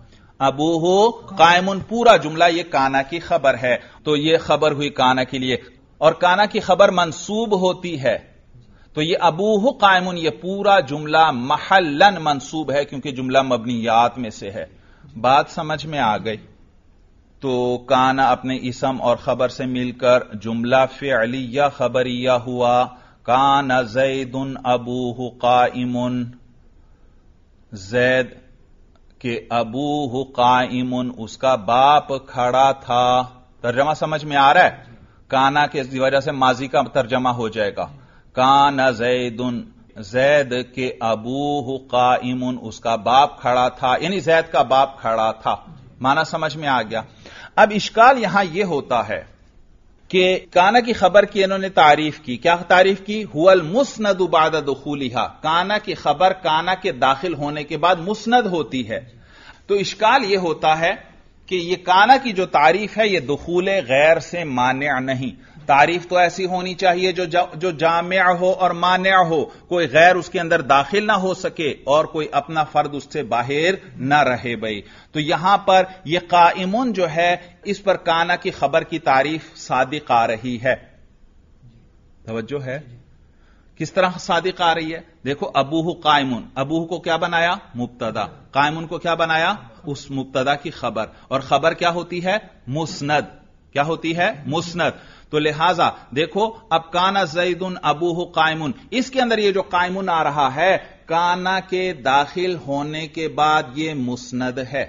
[SPEAKER 1] ابوہ قائم. پورا جملہ یہ کانا کی خبر ہے. تو یہ خبر ہوئی کانا کے لیے. اور کانا کی خبر منصوب ہوتی ہے، تو یہ ابوہ قائم یہ پورا جملہ محلاً منصوب ہے کیونکہ جملہ مبنیات میں سے ہے. بات سمجھ میں آ گئی؟ تو کانا اپنے اسم اور خبر سے مل کر جملہ فعلیہ خبریہ ہوا. کانا زید ابوہ قائم. زید کے ابوہ قائم اس کا باپ کھڑا تھا. ترجمہ سمجھ میں آ رہا ہے؟ کانا کے وجہ سے ماضی کا ترجمہ ہو جائے گا. کانا زید، زید کے ابوہ قائم اس کا باپ کھڑا تھا، یعنی زید کا باپ کھڑا تھا. معنی سمجھ میں آ گیا؟ اب اشکال یہاں یہ ہوتا ہے کہ کانا کی خبر کی انہوں نے تعریف کی. کیا تعریف کی؟ هو المسند بعد دخولها. کانا کی خبر کانا کے داخل ہونے کے بعد مسند ہوتی ہے. تو اشکال یہ ہوتا ہے کہ یہ کانا کی جو تعریف ہے یہ دخول غیر سے مانع نہیں. تعریف تو ایسی ہونی چاہیے جو جو جامع ہو اور مانع ہو، کوئی غیر اس کے اندر داخل نہ ہو سکے اور کوئی اپنا فرد اس سے باہر نہ رہے. بھائی تو یہاں پر یہ قائمون جو ہے اس پر کانا کی خبر کی تعریف صادق آ رہی ہے. توجہ ہے؟ کس طرح صادق آ رہی ہے؟ دیکھو ابوہ قائمون، ابوہ کو کیا بنایا؟ مبتدا. قائمون کو کیا بنایا؟ اس مبتدا کی خبر. اور خبر کیا ہوتی ہے؟ مسند. کیا ہوتی ہے؟ مسند. تو لہذا دیکھو اب کانا زیدن ابوہ قائمن، اس کے اندر یہ جو قائمن آ رہا ہے کانا کے داخل ہونے کے بعد یہ مسند ہے،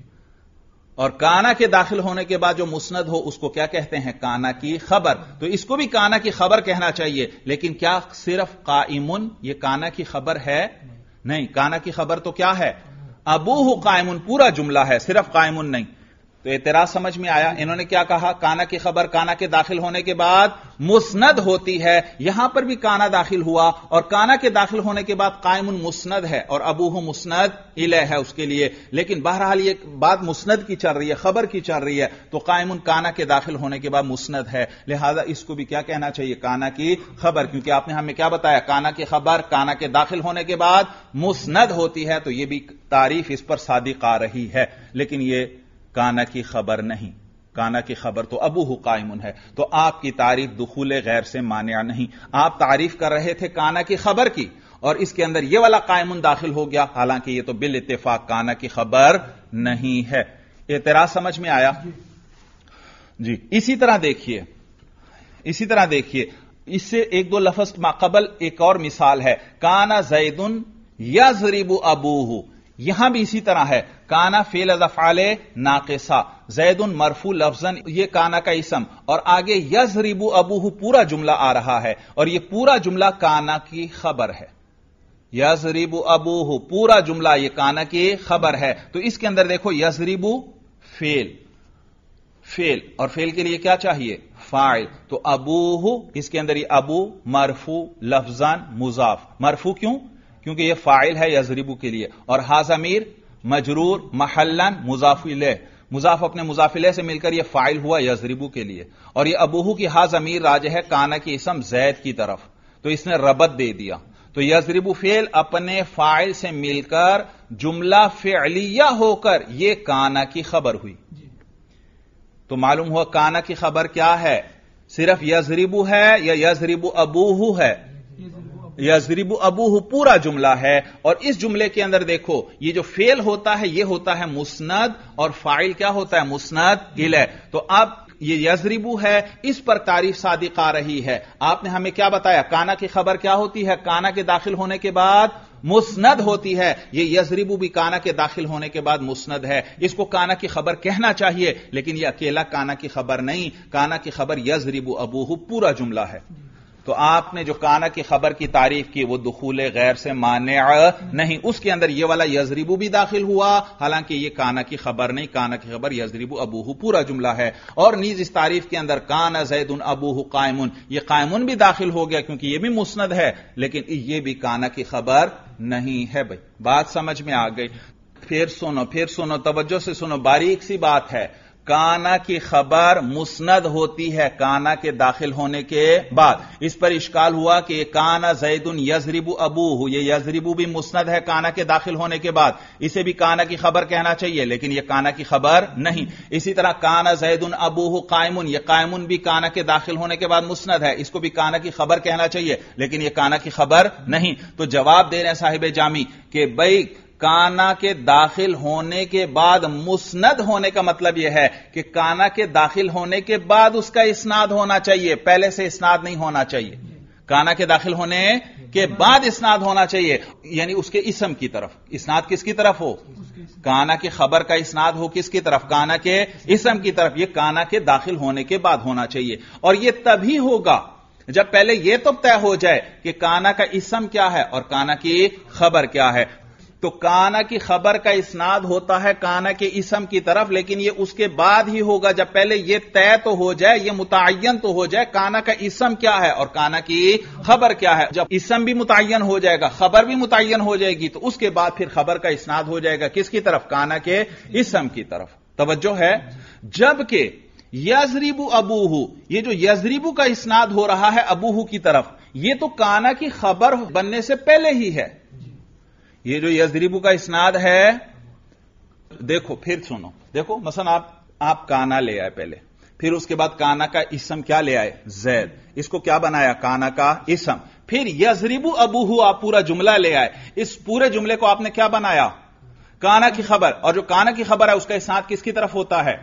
[SPEAKER 1] اور کانا کے داخل ہونے کے بعد جو مسند ہو اس کو کیا کہتے ہیں؟ کانا کی خبر. تو اس کو بھی کانا کی خبر کہنا چاہیے، لیکن کیا صرف قائمن یہ کانا کی خبر ہے؟ نہیں، کانا کی خبر تو کیا ہے؟ ابوہ قائمن پورا جملہ ہے، صرف قائمن نہیں. تو اعتراض سمجھ میں آیا؟ انہوں نے کیا کہا؟ کانا کی خبر کانا کے داخل ہونے کے بعد مسند ہوتی ہے. یہاں پر بھی کانا داخل ہوا اور کانا کے داخل ہونے کے بعد قائم مسند ہے اور ابوہ مسند الیہ ہے اس کے لیے، لیکن بہرحال یہ بات مسند کی چل رہی ہے، خبر کی چل رہی ہے، تو قائم کانا کے داخل ہونے کے بعد مسند ہے، لہذا اس کو بھی کیا کہنا چاہیے؟ کانا کی خبر، کیونکہ آپ نے ہمیں کیا بتایا؟ کانا کی خبر کانا کے داخل ہونے کے بعد مسند ہوتی ہے، تو یہ بھی تعریف اس پر صادق آ رہی ہے، لیکن یہ کانا کی خبر نہیں. کانا کی خبر تو ابوہ قائمن ہے، تو آپ کی تعریف دخول غیر سے مانع نہیں. آپ تعریف کر رہے تھے کانا کی خبر کی اور اس کے اندر یہ والا قائمن داخل ہو گیا، حالانکہ یہ تو بالاتفاق کانا کی خبر نہیں ہے. اعتراض سمجھ میں آیا؟ جی اسی طرح دیکھیے اسی طرح دیکھیے اس سے ایک دو لفظ ماقبل ایک اور مثال ہے، کانا زیدن یضرب ابوہ. یہاں بھی اسی طرح ہے، کانا فعل از افعال ناقصہ، زید مرفوع لفظاً یہ کانا کا اسم، اور آگے یضرب ابوہ پورا جملہ آ رہا ہے اور یہ پورا جملہ کانا کی خبر ہے. یضرب ابوہ پورا جملہ یہ کانا کی خبر ہے. تو اس کے اندر دیکھو یضرب فعل فعل اور فعل کے لیے کیا چاہیے؟ فاعل. تو ابوہ اس کے اندر یہ ابو مرفوع لفظاً مضاف. مرفوع کیوں؟ کیونکہ یہ فاعل ہے یضربو کے لیے، اور ہا ضمیر مجرور محلاً مضاف الیہ، مضاف اپنے مضاف الیہ سے مل کر یہ فاعل ہوا یضربو کے لیے، اور یہ ابوہ کی ہا ضمیر راجع ہے کانا کی اسم زید کی طرف، تو اس نے ربط دے دیا. تو یضربو فعل اپنے فاعل سے مل کر جملہ فعلیہ ہو کر یہ کانا کی خبر ہوئی. تو معلوم ہوا کانا کی خبر کیا ہے؟ صرف یضربو ہے یا یضربو ابوہ ہے؟ یضرب ابوہ پورا جملہ ہے، اور اس جملے کے اندر دیکھو یہ جو فعل ہوتا ہے یہ ہوتا ہے مسند اور فاعل کیا ہوتا ہے؟ مسند الیہ. تو اب یہ یضربو ہے، اس پر تعریف صادق آ رہی ہے. آپ نے ہمیں کیا بتایا؟ کانا کی خبر کیا ہوتی ہے؟ کانا کے داخل ہونے کے بعد مسند ہوتی ہے. یہ یضربو بھی کانا کے داخل ہونے کے بعد مسند ہے، اس کو کانا کی خبر کہنا چاہیے، لیکن یہ اکیلا کانا کی خبر نہیں، کانا کی خبر یضرب ابوہ پورا جملہ ہے. تو آپ نے جو کانا کی خبر کی تعریف کی وہ دخول غیر سے مانع نہیں، اس کے اندر یہ والا یضربو بھی داخل ہوا، حالانکہ یہ کانا کی خبر نہیں، کانا کی خبر یضربو ابوہ پورا جملہ ہے. اور نیز اس تعریف کے اندر کانا زید ابوہ قائمن، یہ قائمن بھی داخل ہو گیا کیونکہ یہ بھی مسند ہے، لیکن یہ بھی کانا کی خبر نہیں ہے. بھائی بات سمجھ میں آ گئی؟ پھر سنو پھر سنو توجہ سے سنو، باریک سی بات ہے. کانا کی خبر مسند ہوتی ہے کانا کے داخل ہونے کے بعد. اس پر اشکال ہوا کہ کانا زید یضرب ابوہ، یہ یضربو بھی مسند ہے کانا کے داخل ہونے کے بعد، اسے بھی کانا کی خبر کہنا چاہیے، لیکن یہ کانا کی خبر نہیں. اسی طرح کانا زید ابوہ قائمن، یہ قائمن بھی کانا کے داخل ہونے کے بعد مسند ہے، اس کو بھی کانا کی خبر کہنا چاہیے، لیکن یہ کانا کی خبر نہیں. تو جواب دے رہے ہیں صاحب جامی کہ بھائی کانا کے داخل ہونے کے بعد مسند ہونے کا مطلب یہ ہے کہ کانا کے داخل ہونے کے بعد اس کا اسناد ہونا چاہیے، پہلے سے اسناد نہیں ہونا چاہیے. کانا کے داخل ہونے کے بعد اسناد ہونا چاہیے، یعنی اس کے اسم کی طرف. اسناد کس کی طرف ہو؟ کانا کی خبر کا اسناد ہو کس کی طرف؟ کانا کے اسم کی طرف. یہ کانا کے داخل ہونے کے بعد ہونا چاہیے، اور یہ تبھی ہوگا جب پہلے یہ تو طے ہو جائے کہ کانا کا اسم کیا ہے اور کانا کی خبر کیا ہے. تو کانا کی خبر کا اسناد ہوتا ہے کانا کے اسم کی طرف، لیکن یہ اس کے بعد ہی ہوگا جب پہلے یہ طے تو ہو جائے، یہ متعین تو ہو جائے کانا کا اسم کیا ہے اور کانا کی خبر کیا ہے. جب اسم بھی متعین ہو جائے گا، خبر بھی متعین ہو جائے گی، تو اس کے بعد پھر خبر کا اسناد ہو جائے گا کس کی طرف؟ کانا کے اسم کی طرف. توجہ ہے؟ جبکہ یضرب ابوہ، یہ جو یضرب کا اسناد ہو رہا ہے ابوہ کی طرف، یہ تو کانا کی خبر بننے سے پہلے ہی ہے. یہ جو یضربو کا اسناد ہے، دیکھو پھر سنو، دیکھو مثلا آپ آپ کانا لے آئے پہلے، پھر اس کے بعد کانا کا اسم کیا لے آئے؟ زید. اس کو کیا بنایا؟ کانا کا اسم. پھر یضربو ابوہ آپ پورا جملہ لے آئے، اس پورے جملے کو آپ نے کیا بنایا؟ کانا کی خبر. اور جو کانا کی خبر ہے اس کا اسناد کس کی طرف ہوتا ہے؟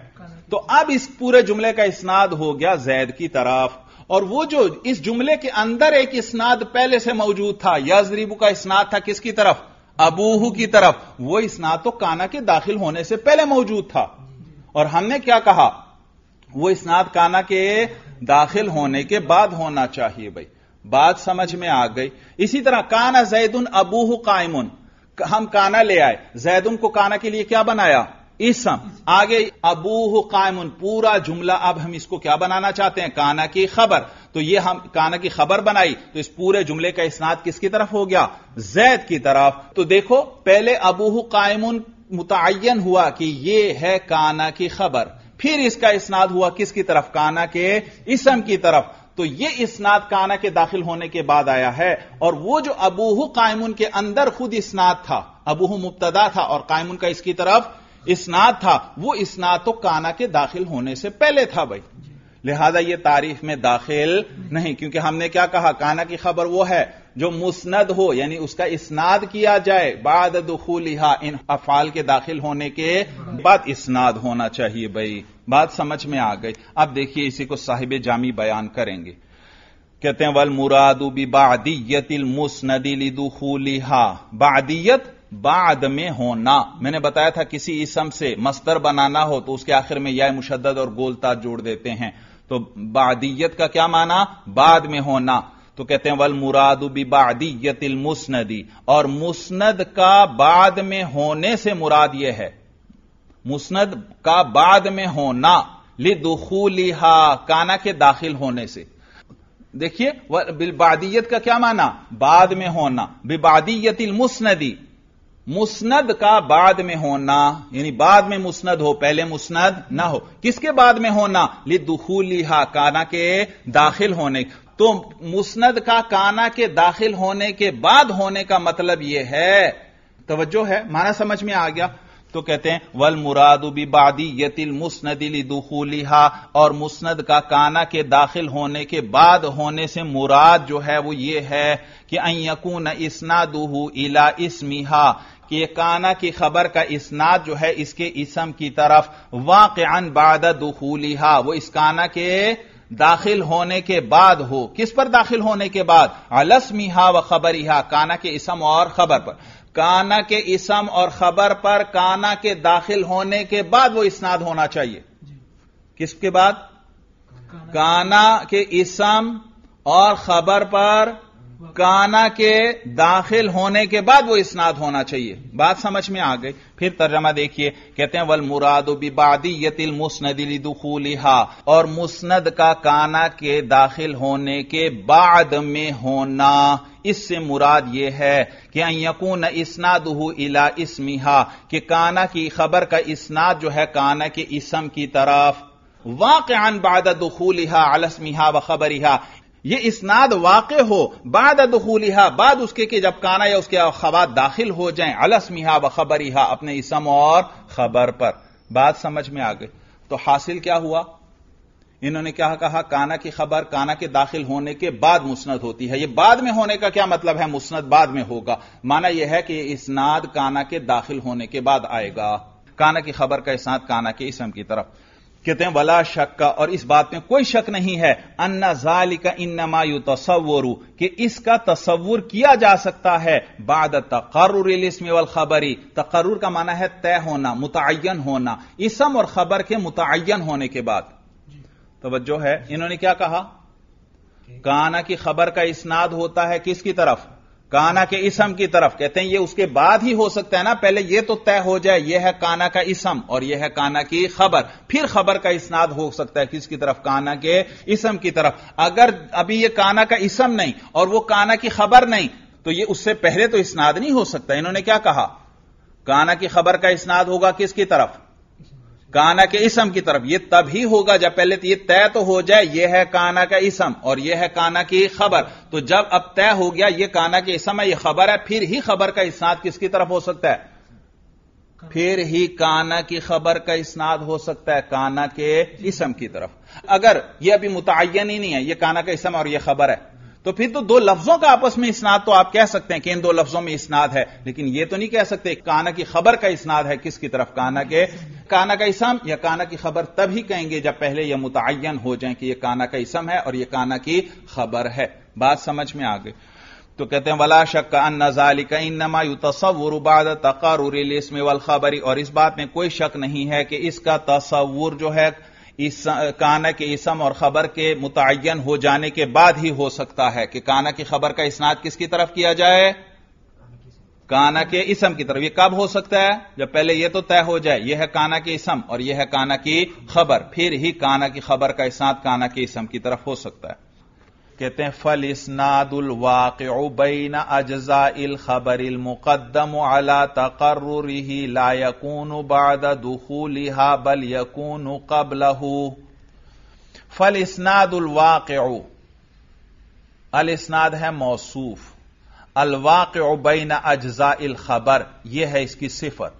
[SPEAKER 1] تو اب اس پورے جملے کا اسناد ہو گیا زید کی طرف، اور وہ جو اس جملے کے اندر ایک اسناد پہلے سے موجود تھا، یضرب کا اسناد تھا کس کی طرف؟ ابوہ کی طرف، وہ اسناد تو کانا کے داخل ہونے سے پہلے موجود تھا، اور ہم نے کیا کہا؟ وہ اسناد کانا کے داخل ہونے کے بعد ہونا چاہیے۔ بھائی بات سمجھ میں آ گئی؟ اسی طرح کانا زیدن ابوہ قائمن، ہم کانا لے آئے، زیدن کو کانا کے لیے کیا بنایا؟ اسم، آگے ابوہ قائمن، پورا جملہ اب ہم اس کو کیا بنانا چاہتے ہیں؟ کانا کی خبر، تو یہ ہم کانا کی خبر بنائی، تو اس پورے جملے کا اسناد کس کی طرف ہو گیا؟ زید کی طرف۔ تو دیکھو پہلے ابوہ قائمن متعین ہوا کہ یہ ہے کانا کی خبر، پھر اس کا اسناد ہوا کس کی طرف؟ کانا کے اسم کی طرف، تو یہ اسناد کانا کے داخل ہونے کے بعد آیا ہے، اور وہ جو ابوہ قائمن کے اندر خود اسناد تھا، ابوہ مبتدا تھا اور قائمن کا اس کی طرف اسناد تھا، وہ اسناد تو کانا کے داخل ہونے سے پہلے تھا بھائی، لہذا یہ تعریف میں داخل نہیں، کیونکہ ہم نے کیا کہا؟ کانا کی خبر وہ ہے جو مسند ہو، یعنی اس کا اسناد کیا جائے بعد دخولہا، ان افعال کے داخل ہونے کے بعد اسناد ہونا چاہیے بھائی، بات سمجھ میں آ گئی؟ اب دیکھیے اسی کو صاحب جامی بیان کریں گے، کہتے ہیں والمراد ببعدیت المسند لدخولہا، بعدیت بعد میں ہونا، میں نے بتایا تھا کسی اسم سے مصدر بنانا ہو تو اس کے آخر میں یا مشدد اور گولتا جوڑ دیتے ہیں، تو بعدیت کا کیا معنی؟ بعد میں ہونا، تو کہتے ہیں والمراد ببعدیت المسند، اور مسند کا بعد میں ہونے سے مراد یہ ہے، مسند کا بعد میں ہونا، لدخولہا، کانا کے داخل ہونے سے۔ دیکھیے بالبعدیت کا کیا معنی؟ بعد میں ہونا، ببعدیت المسندی، مسند کا بعد میں ہونا، یعنی بعد میں مسند ہو، پہلے مسند نہ ہو، کس کے بعد میں ہونا؟ لدخولہا، کانا کے داخل ہونے، تو مسند کا کانا کے داخل ہونے کے بعد ہونے کا مطلب یہ ہے، توجہ ہے، معنی سمجھ میں آ گیا؟ تو کہتے ہیں والمراد ببعدیت المسند لدخولہا، اور مسند کا کانا کے داخل ہونے کے بعد ہونے سے مراد جو ہے وہ یہ ہے کہ ان یکون اسنادہ الی اسمہا، کہ یہ کانا کی خبر کا اسناد جو ہے اس کے اسم کی طرف، واقعا بعد دخولہا، وہ اس کانا کے داخل ہونے کے بعد ہو، کس پر داخل ہونے کے بعد؟ علی اسمہا و خبرہا، کانا کے اسم اور خبر پر، کانا کے اسم اور خبر پر کانا کے داخل ہونے کے بعد وہ اسناد ہونا چاہیے، کس کے بعد؟ کانا کے اسم اور خبر پر کانا کے داخل ہونے کے بعد وہ اسناد ہونا چاہیے، بات سمجھ میں آ گئی؟ پھر ترجمہ دیکھیے، کہتے ہیں والمراد ببعدیت المسند لدخولہا، اور مسند کا کانا کے داخل ہونے کے بعد میں ہونا، اس سے مراد یہ ہے کہ ان یکون اسنادہ الی اسمہا، کہ کانا کی خبر کا اسناد جو ہے کانا کے اسم کی طرف، واقعا بعد دخولہا علی اسمہا و خبرہا، یہ اسناد واقع ہو بعد دخولہا، بعد اس کے کہ جب کانا یا اس کے اخوات داخل ہو جائیں، علی اسمہا و خبرہا، اپنے اسم اور خبر پر، بات سمجھ میں آ گئی؟ تو حاصل کیا ہوا؟ انہوں نے کیا کہا؟ کانا کی خبر کانا کے داخل ہونے کے بعد مسند ہوتی ہے، یہ بعد میں ہونے کا کیا مطلب ہے؟ مسند بعد میں ہوگا، معنی یہ ہے کہ یہ اسناد کانا کے داخل ہونے کے بعد آئے گا، کانا کی خبر کا اسناد کانا کے اسم کی طرف۔ کہتے ہیں ولا شک، اور اس بات میں کوئی شک نہیں ہے، ان ذالک انما یتصور، کہ اس کا تصور کیا جا سکتا ہے بعد تقرر الاسم والخبر، تقرر کا معنی ہے طے ہونا، متعین ہونا، اسم اور خبر کے متعین ہونے کے بعد، توجہ ہے؟ انہوں نے کیا کہا؟ کانا کی خبر کا اسناد ہوتا ہے کس کی طرف؟ کانا کے اسم کی طرف، کہتے ہیں یہ اس کے بعد ہی ہو سکتا ہے نا، پہلے یہ تو طے ہو جائے یہ ہے کانا کا اسم اور یہ ہے کانا کی خبر، پھر خبر کا اسناد ہو سکتا ہے کس کی طرف؟ کانا کے اسم کی طرف۔ اگر ابھی یہ کانا کا اسم نہیں اور وہ کانا کی خبر نہیں تو یہ اس سے پہلے تو اسناد نہیں ہو سکتا۔ انہوں نے کیا کہا؟ کانا کی خبر کا اسناد ہوگا کس کی طرف؟ کانا کے اسم کی طرف، یہ تب ہی ہوگا جب پہلے یہ طے تو ہو جائے یہ ہے کانا کا اسم اور یہ ہے کانا کی خبر، تو جب اب طے ہو گیا یہ کانا کے اسم ہے یہ خبر ہے، پھر ہی خبر کا اسناد کس کی طرف ہو سکتا ہے؟ پھر ہی کانا کی خبر کا اسناد ہو سکتا ہے کانا کے اسم کی طرف۔ اگر یہ ابھی متعین ہی نہیں ہے یہ کانا کا اسم اور یہ خبر ہے تو پھر تو دو لفظوں کا آپس میں اسناد تو آپ کہہ سکتے ہیں کہ ان دو لفظوں میں اسناد ہے، لیکن یہ تو نہیں کہہ سکتے کانا کی خبر کا اسناد ہے کس کی طرف؟ کانا کے کانا کا اسم یا کانا کی خبر تب ہی کہیں گے جب پہلے یہ متعین ہو جائیں کہ یہ کانا کا اسم ہے اور یہ کانا کی خبر ہے. بات سمجھ میں آ گئی؟ تو کہتے ہیں ولا شک ان ذالک انما یتصور بعد تقرر الاسم والخبر، اور اس بات میں کوئی شک نہیں ہے کہ اس کا تصور جو ہے اس کانا کے اسم اور خبر کے متعین ہو جانے کے بعد ہی ہو سکتا ہے کہ کانا کی خبر کا اسناد کس کی طرف کیا جائے؟ کانا کے اسم کی طرف. یہ کب ہو سکتا ہے؟ جب پہلے یہ تو طے ہو جائے یہ ہے کانا کے اسم اور یہ ہے کانا کی خبر، پھر ہی کانا کی خبر کا اسناد کانا کے اسم کی طرف ہو سکتا ہے. کہتے ہیں فالاسناد الواقع بین اجزاء الخبر المقدم على تقرره لا يكون بعد دخولها بل يكون قبله. فالاسناد الواقع، الاسناد ہے موصوف، الواقع بین اجزاء الخبر یہ ہے اس کی صفت،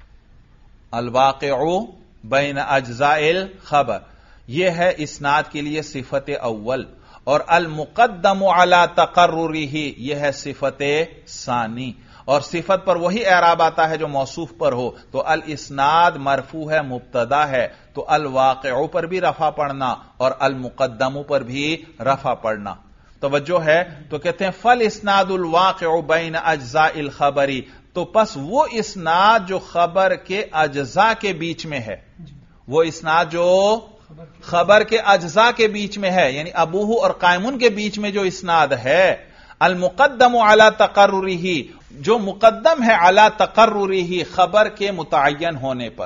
[SPEAKER 1] الواقع بین اجزاء الخبر یہ ہے اسناد کے لیے صفت اول، اور المقدم علی تقررہ یہ ہے صفت ثانی، اور صفت پر وہی اعراب آتا ہے جو موصوف پر ہو. تو الاسناد مرفوع ہے، مبتدا ہے، تو الواقع پر بھی رفع پڑھنا اور المقدم پر بھی رفع پڑھنا. توجہ ہے؟ تو کہتے ہیں فالاسناد الواقع بین اجزاء الخبری، تو پس وہ اسناد جو خبر کے اجزاء کے بیچ میں ہے، وہ اسناد جو خبر کے اجزاء کے بیچ میں ہے، یعنی ابوہ اور قائمون کے بیچ میں جو اسناد ہے، المقدم علی تقررہ جو مقدم ہے علی تقررہ خبر کے متعین ہونے پر.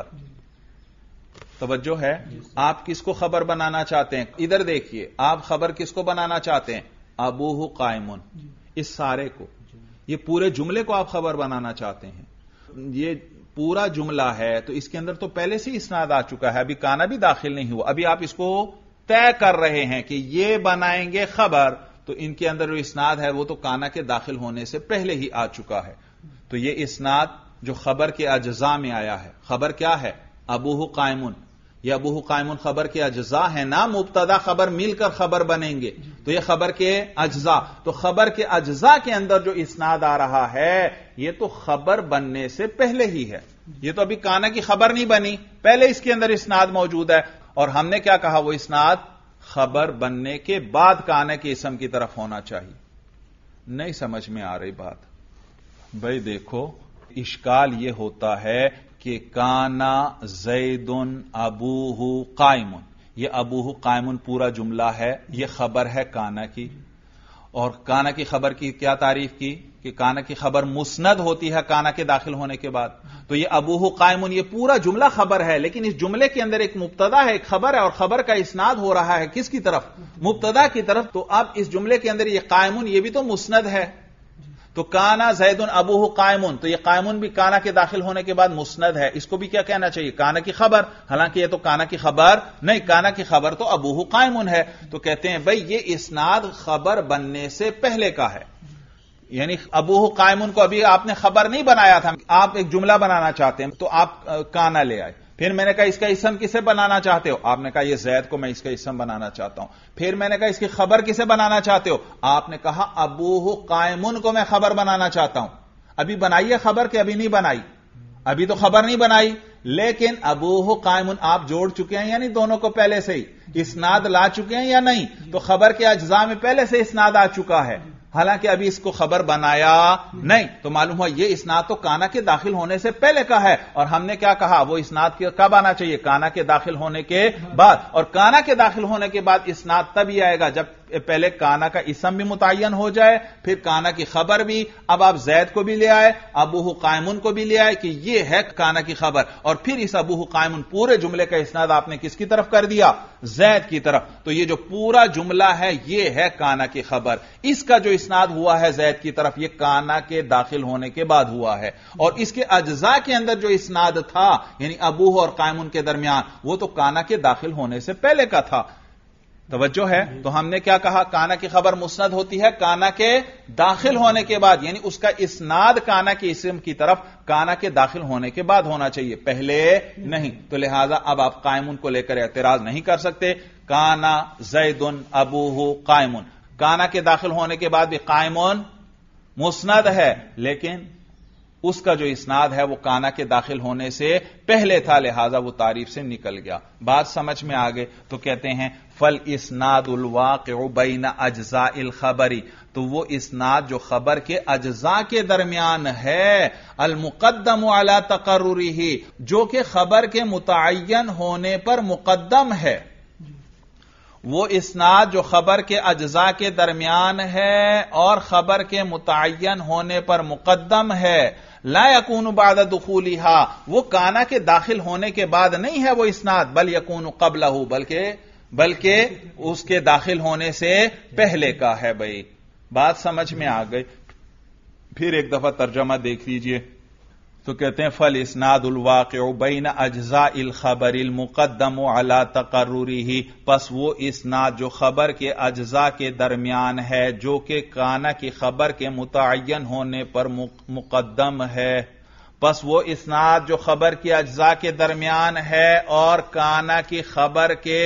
[SPEAKER 1] توجہ ہے؟ آپ کس کو خبر بنانا چاہتے ہیں؟ ادھر دیکھیے، آپ خبر کس کو بنانا چاہتے ہیں؟ ابوہ قائمون، اس سارے کو، یہ پورے جملے کو آپ خبر بنانا چاہتے ہیں. یہ پورا جملہ ہے تو اس کے اندر تو پہلے سے اسناد آ چکا ہے، ابھی کانا بھی داخل نہیں ہوا، ابھی آپ اس کو طے کر رہے ہیں کہ یہ بنائیں گے خبر، تو ان کے اندر جو اسناد ہے وہ تو کانا کے داخل ہونے سے پہلے ہی آ چکا ہے. تو یہ اسناد جو خبر کے اجزاء میں آیا ہے، خبر کیا ہے؟ ابوہ قائمون. یہ ابوہ قائمون خبر کے اجزاء ہیں نا، مبتدا خبر مل کر خبر بنیں گے، تو یہ خبر کے اجزاء. تو خبر کے اجزاء کے اندر جو اسناد آ رہا ہے یہ تو خبر بننے سے پہلے ہی ہے، یہ تو ابھی کانا کی خبر نہیں بنی، پہلے اس کے اندر اسناد موجود ہے. اور ہم نے کیا کہا؟ وہ اسناد خبر بننے کے بعد کانا کے اسم کی طرف ہونا چاہیے. نہیں سمجھ میں آ رہی بات؟ بھائی دیکھو، اشکال یہ ہوتا ہے کہ کانا زید ابوہ قائمون، یہ ابوہ قائمون پورا جملہ ہے، یہ خبر ہے کانا کی، اور کانا کی خبر کی کیا تعریف کی کہ کانا کی خبر مسند ہوتی ہے کانا کے داخل ہونے کے بعد. تو یہ ابوہ قائمون یہ پورا جملہ خبر ہے، لیکن اس جملے کے اندر ایک مبتدا ہے، ایک خبر ہے، اور خبر کا اسناد ہو رہا ہے کس کی طرف؟ مبتدا کی طرف. تو اب اس جملے کے اندر یہ قائمون یہ بھی تو مسند ہے. تو کانا زید ابوہ قائمون، تو یہ قائمون بھی کانا کے داخل ہونے کے بعد مسند ہے، اس کو بھی کیا کہنا چاہیے؟ کانا کی خبر. حالانکہ یہ تو کانا کی خبر نہیں، کانا کی خبر تو ابوہ قائمون ہے. تو کہتے ہیں بھائی یہ اسناد خبر بننے سے پہلے کا ہے، یعنی ابوہ قائمون کو ابھی آپ نے خبر نہیں بنایا تھا، آپ ایک جملہ بنانا چاہتے ہیں تو آپ کانا لے آئے. پھر میں نے کہا اس کا اسم کسے بنانا چاہتے ہو؟ آپ نے کہا یہ زید کو میں اس کا اسم بنانا چاہتا ہوں. پھر میں نے کہا اس کی خبر کسے بنانا چاہتے ہو؟ آپ نے کہا ابوہ قائمون کو میں خبر بنانا چاہتا ہوں. ابھی بنائیے خبر کہ ابھی نہیں بنائی؟ ابھی تو خبر نہیں بنائی، لیکن ابوہ قائمون آپ جوڑ چکے ہیں، یعنی دونوں کو پہلے سے ہی اسناد لا چکے ہیں یا نہیں؟ تو خبر کے اجزاء میں پہلے سے اسناد آ چکا ہے، حالانکہ ابھی اس کو خبر بنایا نہیں. تو معلوم ہوا یہ اسناد تو کانا کے داخل ہونے سے پہلے کا ہے. اور ہم نے کیا کہا؟ وہ اسناد کب آنا چاہیے؟ کانا کے داخل ہونے کے بعد. اور کانا کے داخل ہونے کے بعد اسناد تب ہی آئے گا جب پہلے کانا کا اسم بھی متعین ہو جائے، پھر کانا کی خبر بھی. اب آپ زید کو بھی لے آئے، ابوہ قائمون کو بھی لے آئے کہ یہ ہے کانا کی خبر، اور پھر اس ابوہ قائمون پورے جملے کا اسناد آپ نے کس کی طرف کر دیا؟ زید کی طرف. تو یہ جو پورا جملہ ہے یہ ہے کانا کی خبر. اس کا جو اسناد ہوا ہے زید کی طرف یہ کانا کے داخل ہونے کے بعد ہوا ہے، اور اس کے اجزاء کے اندر جو اسناد تھا یعنی ابوہ اور قائمون کے درمیان وہ تو کانا کے داخل ہونے سے پہلے کا تھا. توجہ ہے؟ تو ہم نے کیا کہا؟ کانا کی خبر مسند ہوتی ہے کانا کے داخل ہونے کے بعد، یعنی اس کا اسناد کانا کے اسم کی طرف کانا کے داخل ہونے کے بعد ہونا چاہیے، پہلے نہیں. تو لہذا اب آپ قائمون کو لے کر اعتراض نہیں کر سکتے. کانا زید ابوہ قائمون، کانا کے داخل ہونے کے بعد بھی قائمون مسند ہے، لیکن اس کا جو اسناد ہے وہ کانا کے داخل ہونے سے پہلے تھا، لہذا وہ تعریف سے نکل گیا. بات سمجھ میں آ گئے؟ تو کہتے ہیں فل اسناد الواقع بین اجزاء الخبری، تو وہ اسناد جو خبر کے اجزاء کے درمیان ہے، المقدم علی تقررہ، جو کہ خبر کے متعین ہونے پر مقدم ہے. وہ اسناد جو خبر کے اجزاء کے درمیان ہے اور خبر کے متعین ہونے پر مقدم ہے، لا یکون بعد دخولہا، وہ کانا کے داخل ہونے کے بعد نہیں ہے وہ اسناد، بل یکون قبلہ، بلکہ بلکہ اس کے داخل ہونے سے پہلے کا ہے. بھائی بات سمجھ میں آ گئی؟ پھر ایک دفعہ ترجمہ دیکھ لیجئے. تو کہتے ہیں فل اسناد الواقع بین اجزاء الخبر المقدم علی تقررہ، پس وہ اسناد جو خبر کے اجزاء کے درمیان ہے جو کہ کانا کی خبر کے متعین ہونے پر مقدم ہے. پس وہ اسناد جو خبر کے اجزاء کے درمیان ہے اور کانا کی خبر کے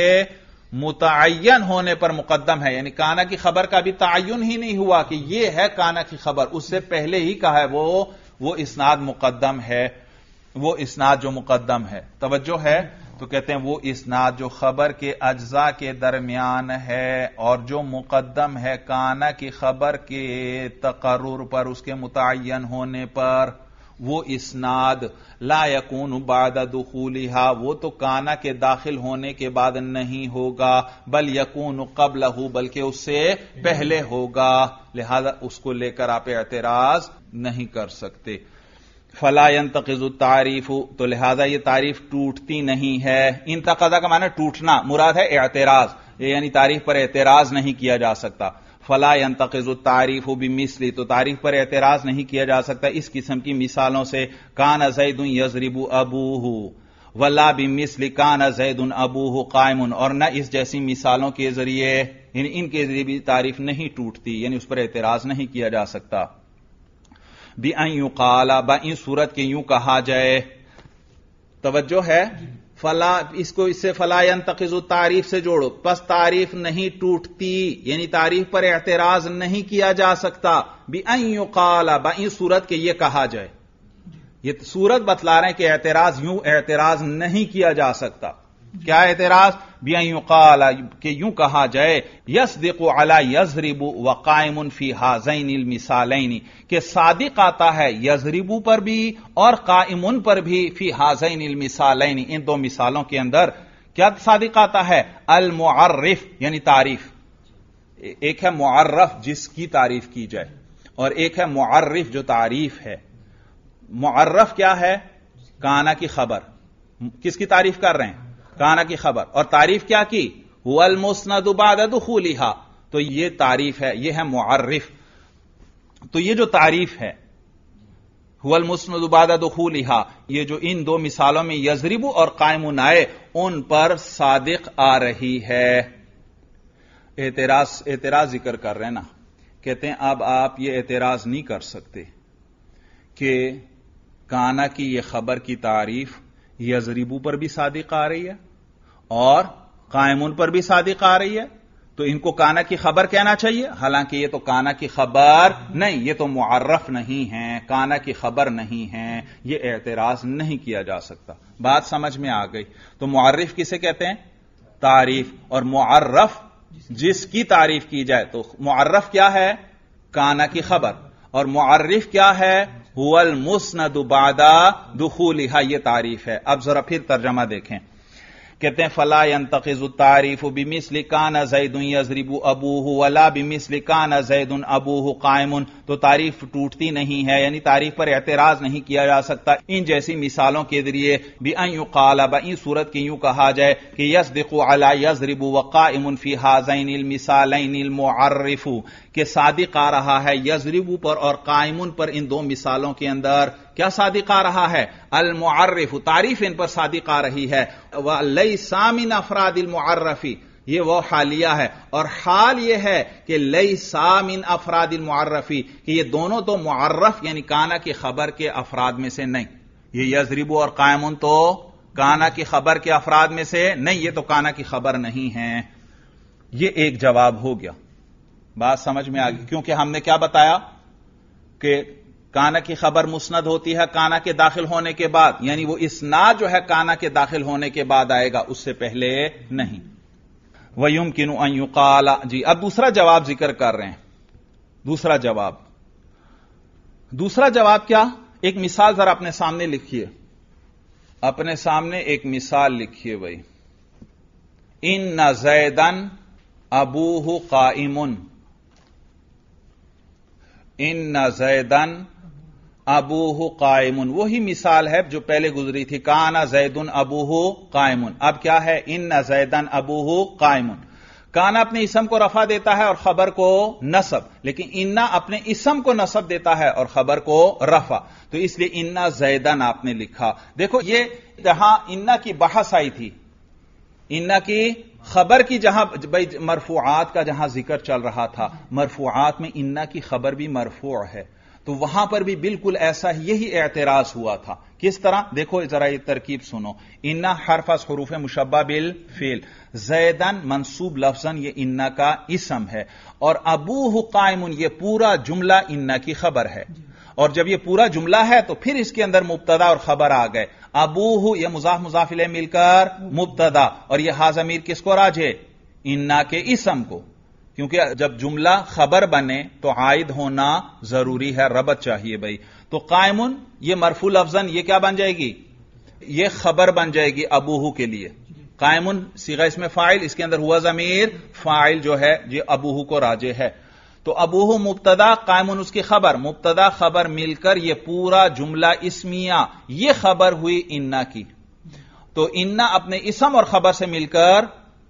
[SPEAKER 1] متعین ہونے پر مقدم ہے، یعنی کانا کی خبر کا بھی تعین ہی نہیں ہوا کہ یہ ہے کانا کی خبر، اس سے پہلے ہی کہا ہے وہ وہ اسناد مقدم ہے، وہ اسناد جو مقدم ہے. توجہ ہے؟ تو کہتے ہیں وہ اسناد جو خبر کے اجزاء کے درمیان ہے اور جو مقدم ہے کانا کی خبر کے تقرر پر، اس کے متعین ہونے پر، وہ اسناد لا یکون بعد دخولہا، وہ تو کانا کے داخل ہونے کے بعد نہیں ہوگا، بل یکون قبلہ، بلکہ اس سے پہلے ہوگا، لہذا اس کو لے کر آپ اعتراض نہیں کر سکتے. فلا ينتقض التعریف، تو لہذا یہ تعریف ٹوٹتی نہیں ہے. انتقضا کا معنی ٹوٹنا، مراد ہے اعتراض، یعنی تعریف پر اعتراض نہیں کیا جا سکتا. فلا ينتقض التعریف بمثل، تو تعریف پر اعتراض نہیں کیا جا سکتا اس قسم کی مثالوں سے. کان زید یضرب ابوہ، ولا بمثل کان زید ابوہ قائم، اور نہ اس جیسی مثالوں کے ذریعے، یعنی ان کے ذریعے بھی تعریف نہیں ٹوٹتی، یعنی اس پر اعتراض نہیں کیا جا سکتا. بأن یقال، بإن صورت کے یوں کہا جائے. توجہ ہے؟ فلا، اس کو اس سے فلا ينتقض تعریف سے جوڑو، پس تعریف نہیں ٹوٹتی، یعنی تعریف پر اعتراض نہیں کیا جا سکتا. بأن یقال، بإن صورت کے یہ کہا جائے، یہ صورت بتلا رہے ہیں کہ اعتراض یوں اعتراض نہیں کیا جا سکتا. کیا اعتراض؟ بأن یقال، کہ یوں کہا جائے، یصدق علی یضرب وقائم فی ہذین المثالین، کہ صادق آتا ہے یضرب پر بھی اور قائم پر بھی، فی ہذین المثالین، ان دو مثالوں کے اندر. کیا صادق آتا ہے؟ المعرف، یعنی تعریف. ایک ہے معرف جس کی تعریف کی جائے، اور ایک ہے معرف جو تعریف ہے. معرف کیا ہے؟ کانا کی خبر. کس کی تعریف کر رہے ہیں؟ کانا کی خبر. اور تعریف کیا کی؟ هو المسند بعد دخولها، تو یہ تعریف ہے، یہ ہے معرف. تو یہ جو تعریف ہے هو المسند بعد دخولها، یہ جو ان دو مثالوں میں یضرب اور قائم آئے، ان پر صادق آ رہی ہے. اعتراض اعتراض ذکر کر رہے ہیں نا، کہتے ہیں اب آپ یہ اعتراض نہیں کر سکتے کہ کانا کی یہ خبر کی تعریف یضرب پر بھی صادق آ رہی ہے اور قائمون پر بھی صادق آ رہی ہے، تو ان کو کانا کی خبر کہنا چاہیے، حالانکہ یہ تو کانا کی خبر نہیں، یہ تو معرف نہیں ہے، کانا کی خبر نہیں ہے. یہ اعتراض نہیں کیا جا سکتا. بات سمجھ میں آ گئی؟ تو معرف کسے کہتے ہیں؟ تعریف. اور معرف جس کی تعریف کی جائے، تو معرف کیا ہے؟ کانا کی خبر. اور معرف کیا ہے؟ هو المسند بعد دخولها، یہ تعریف ہے. اب ذرا پھر ترجمہ دیکھیں. کہتے ہیں فلا ينتقض التعریف بمثل کان زید یضرب ابوہ ولا بمثل کان زید ابوہ قائم، تو تعریف ٹوٹتی نہیں ہے، یعنی تعریف پر اعتراض نہیں کیا جا سکتا ان جیسی مثالوں کے ذریعے. بأن یقال، بإن صورت کی یوں کہا جائے کہ یصدق علی یضرب وقائم فی ہذین المثالین المعرف، کہ صادق آ رہا ہے یضرب پر اور قائم پر، ان دو مثالوں کے اندر کیا صادق آ رہا ہے؟ المعرف، تعریف ان پر صادق آ رہی ہے. وَلَيْسَ مِنْ أَفْرَادِ الْمُعَرَّفِ، یہ وہ حالیہ ہے، اور حال یہ ہے کہ لَيْسَ مِنْ أَفْرَادِ الْمُعَرَّفِ، کہ یہ دونوں تو معرف یعنی کانا کی خبر کے افراد میں سے نہیں. یہ یضرب اور قائمون تو کانا کی خبر کے افراد میں سے نہیں، یہ تو کانا کی خبر نہیں ہے. یہ ایک جواب ہو گیا. بات سمجھ میں آ گئی؟ کیونکہ ہم نے کیا بتایا کہ کانا کی خبر مسند ہوتی ہے کانا کے داخل ہونے کے بعد، یعنی وہ اسناد جو ہے کانا کے داخل ہونے کے بعد آئے گا، اس سے پہلے نہیں۔ وَيُمْكِنُ أَن يُقَالَ، جی اب دوسرا جواب ذکر کر رہے ہیں۔ دوسرا جواب دوسرا جواب کیا؟ ایک مثال ذرا اپنے سامنے لکھیے، اپنے سامنے ایک مثال لکھیے بھائی۔ اِنَّ زَيْدًا أَبُوهُ قَائِمٌ، اِنَّ زَيْدًا ابوہ قائمن، وہی مثال ہے جو پہلے گزری تھی، کانا زیدن ابوہ قائمن۔ اب کیا ہے؟ ان زیدن ابوہ قائمن۔ کانا اپنے اسم کو رفع دیتا ہے اور خبر کو نصب، لیکن انا اپنے اسم کو نصب دیتا ہے اور خبر کو رفع، تو اس لیے انا زیدن آپ نے لکھا۔ دیکھو یہ جہاں انا کی بحث آئی تھی، انا کی خبر کی جہاں بھائی مرفوعات کا جہاں ذکر چل رہا تھا، مرفوعات میں انا کی خبر بھی مرفوع ہے، تو وہاں پر بھی بالکل ایسا ہی یہی اعتراض ہوا تھا۔ کس طرح؟ دیکھو ذرا یہ ترکیب سنو۔ انا حرف از حروف مشبہ بالفعل، زیدن منصوب لفظاً یہ انا کا اسم ہے، اور ابوہ قائمن یہ پورا جملہ انا کی خبر ہے، اور جب یہ پورا جملہ ہے تو پھر اس کے اندر مبتدا اور خبر آ گئے۔ ابوہ یہ مضاف مضاف الیہ مل کر مبتدا، اور یہ ہا ضمیر کس کو راجع؟ انا کے اسم کو، کیونکہ جب جملہ خبر بنے تو عائد ہونا ضروری ہے، ربط چاہیے بھائی۔ تو قائمن یہ مرفوع لفظاً یہ کیا بن جائے گی؟ یہ خبر بن جائے گی ابوہ کے لیے۔ قائمن صیغہ اسم فاعل، اس کے اندر ہوا ضمیر فاعل جو ہے یہ ابوہ کو راجع ہے، تو ابوہ مبتدا، قائمن اس کی خبر، مبتدا خبر مل کر یہ پورا جملہ اسمیہ، یہ خبر ہوئی انا کی، تو انا اپنے اسم اور خبر سے مل کر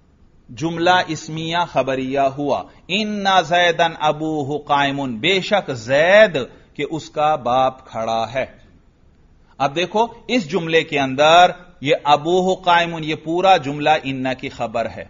[SPEAKER 1] جملہ اسمیہ خبریہ ہوا۔ اِنَّ زَيْدًا أَبُوهُ قَائِمٌ، بے شک زید کہ اس کا باپ کھڑا ہے۔ اب دیکھو اس جملے کے اندر یہ ابوہ قائمن یہ پورا جملہ انا کی خبر ہے،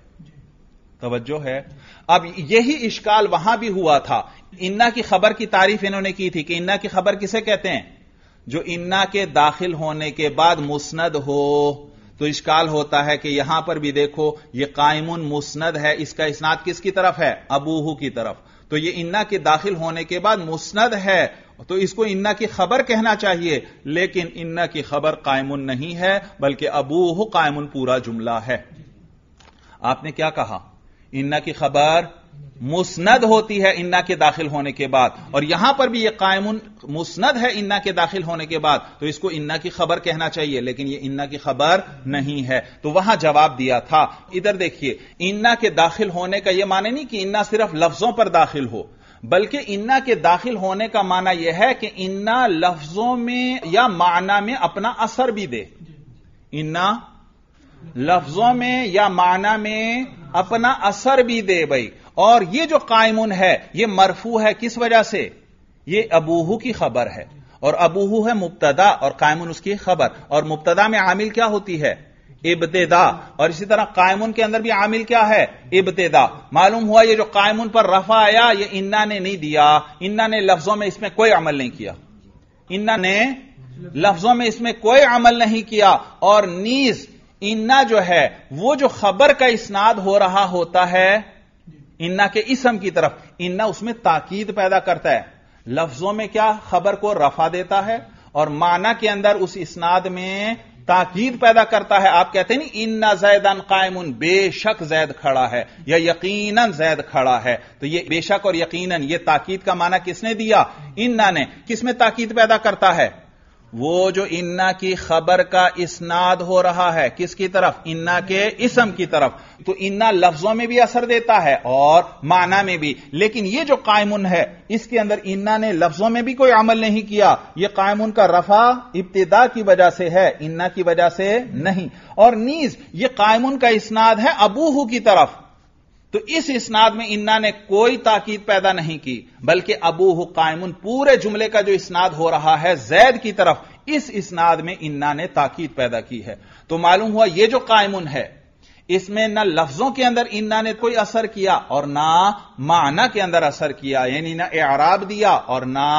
[SPEAKER 1] توجہ ہے۔ اب یہی اشکال وہاں بھی ہوا تھا، انا کی خبر کی تعریف انہوں نے کی تھی کہ انا کی خبر کسے کہتے ہیں؟ جو انا کے داخل ہونے کے بعد مسند ہو، تو اشکال ہوتا ہے کہ یہاں پر بھی دیکھو یہ قائمن مسند ہے، اس کا اسناد کس کی طرف ہے؟ ابوہ کی طرف، تو یہ انا کے داخل ہونے کے بعد مسند ہے، تو اس کو انا کی خبر کہنا چاہیے، لیکن انا کی خبر قائمن نہیں ہے بلکہ ابوہ قائمن پورا جملہ ہے۔ آپ نے کیا کہا؟ انا کی خبر مسند ہوتی ہے انا کے داخل ہونے کے بعد، اور یہاں پر بھی یہ قائمن مسند ہے انا کے داخل ہونے کے بعد، تو اس کو انا کی خبر کہنا چاہیے، لیکن یہ انا کی خبر نہیں ہے، تو وہاں جواب دیا تھا۔ ادھر دیکھیے، انا کے داخل ہونے کا یہ معنی نہیں کہ انا صرف لفظوں پر داخل ہو، بلکہ انا کے داخل ہونے کا معنی یہ ہے کہ انا لفظوں میں یا معنی میں اپنا اثر بھی دے، انا لفظوں میں یا معنی میں اپنا اثر بھی دے بھائی۔ اور یہ جو قائمن ہے یہ مرفوع ہے کس وجہ سے؟ یہ ابوہ کی خبر ہے، اور ابوہ ہے مبتدا اور قائمن اس کی خبر، اور مبتدا میں عامل کیا ہوتی ہے؟ ابتدا، اور اسی طرح قائمن کے اندر بھی عامل کیا ہے؟ ابتدا۔ معلوم ہوا یہ جو قائمن پر رفع آیا یہ انا نے نہیں دیا، انا نے لفظوں میں اس میں کوئی عمل نہیں کیا، انا نے لفظوں میں اس میں کوئی عمل نہیں کیا، اور نیز انا جو ہے وہ جو خبر کا اسناد ہو رہا ہوتا ہے انا کے اسم کی طرف، انا اس میں تاکید پیدا کرتا ہے، لفظوں میں کیا خبر کو رفع دیتا ہے اور معنی کے اندر اس اسناد میں تاکید پیدا کرتا ہے۔ آپ کہتے ہیں نہیں انا زیدن قائمن، بے شک زید کھڑا ہے یا یقیناً زید کھڑا ہے، تو یہ بے شک اور یقیناً یہ تاکید کا معنی کس نے دیا؟ انا نے۔ کس میں تاکید پیدا کرتا ہے؟ وہ جو انا کی خبر کا اسناد ہو رہا ہے کس کی طرف؟ انا کے اسم کی طرف، تو انا لفظوں میں بھی اثر دیتا ہے اور معنی میں بھی، لیکن یہ جو قائمن ہے اس کے اندر انا نے لفظوں میں بھی کوئی عمل نہیں کیا، یہ قائمن کا رفع ابتدا کی وجہ سے ہے، انا کی وجہ سے نہیں، اور نیز یہ قائمن کا اسناد ہے ابوہ کی طرف، تو اس اسناد میں انا نے کوئی تاکید پیدا نہیں کی، بلکہ ابوہ قائمن پورے جملے کا جو اسناد ہو رہا ہے زید کی طرف، اس اسناد میں انا نے تاکید پیدا کی ہے۔ تو معلوم ہوا یہ جو قائمن ہے اس میں نہ لفظوں کے اندر انا نے کوئی اثر کیا اور نہ معنی کے اندر اثر کیا، یعنی نہ اعراب دیا اور نہ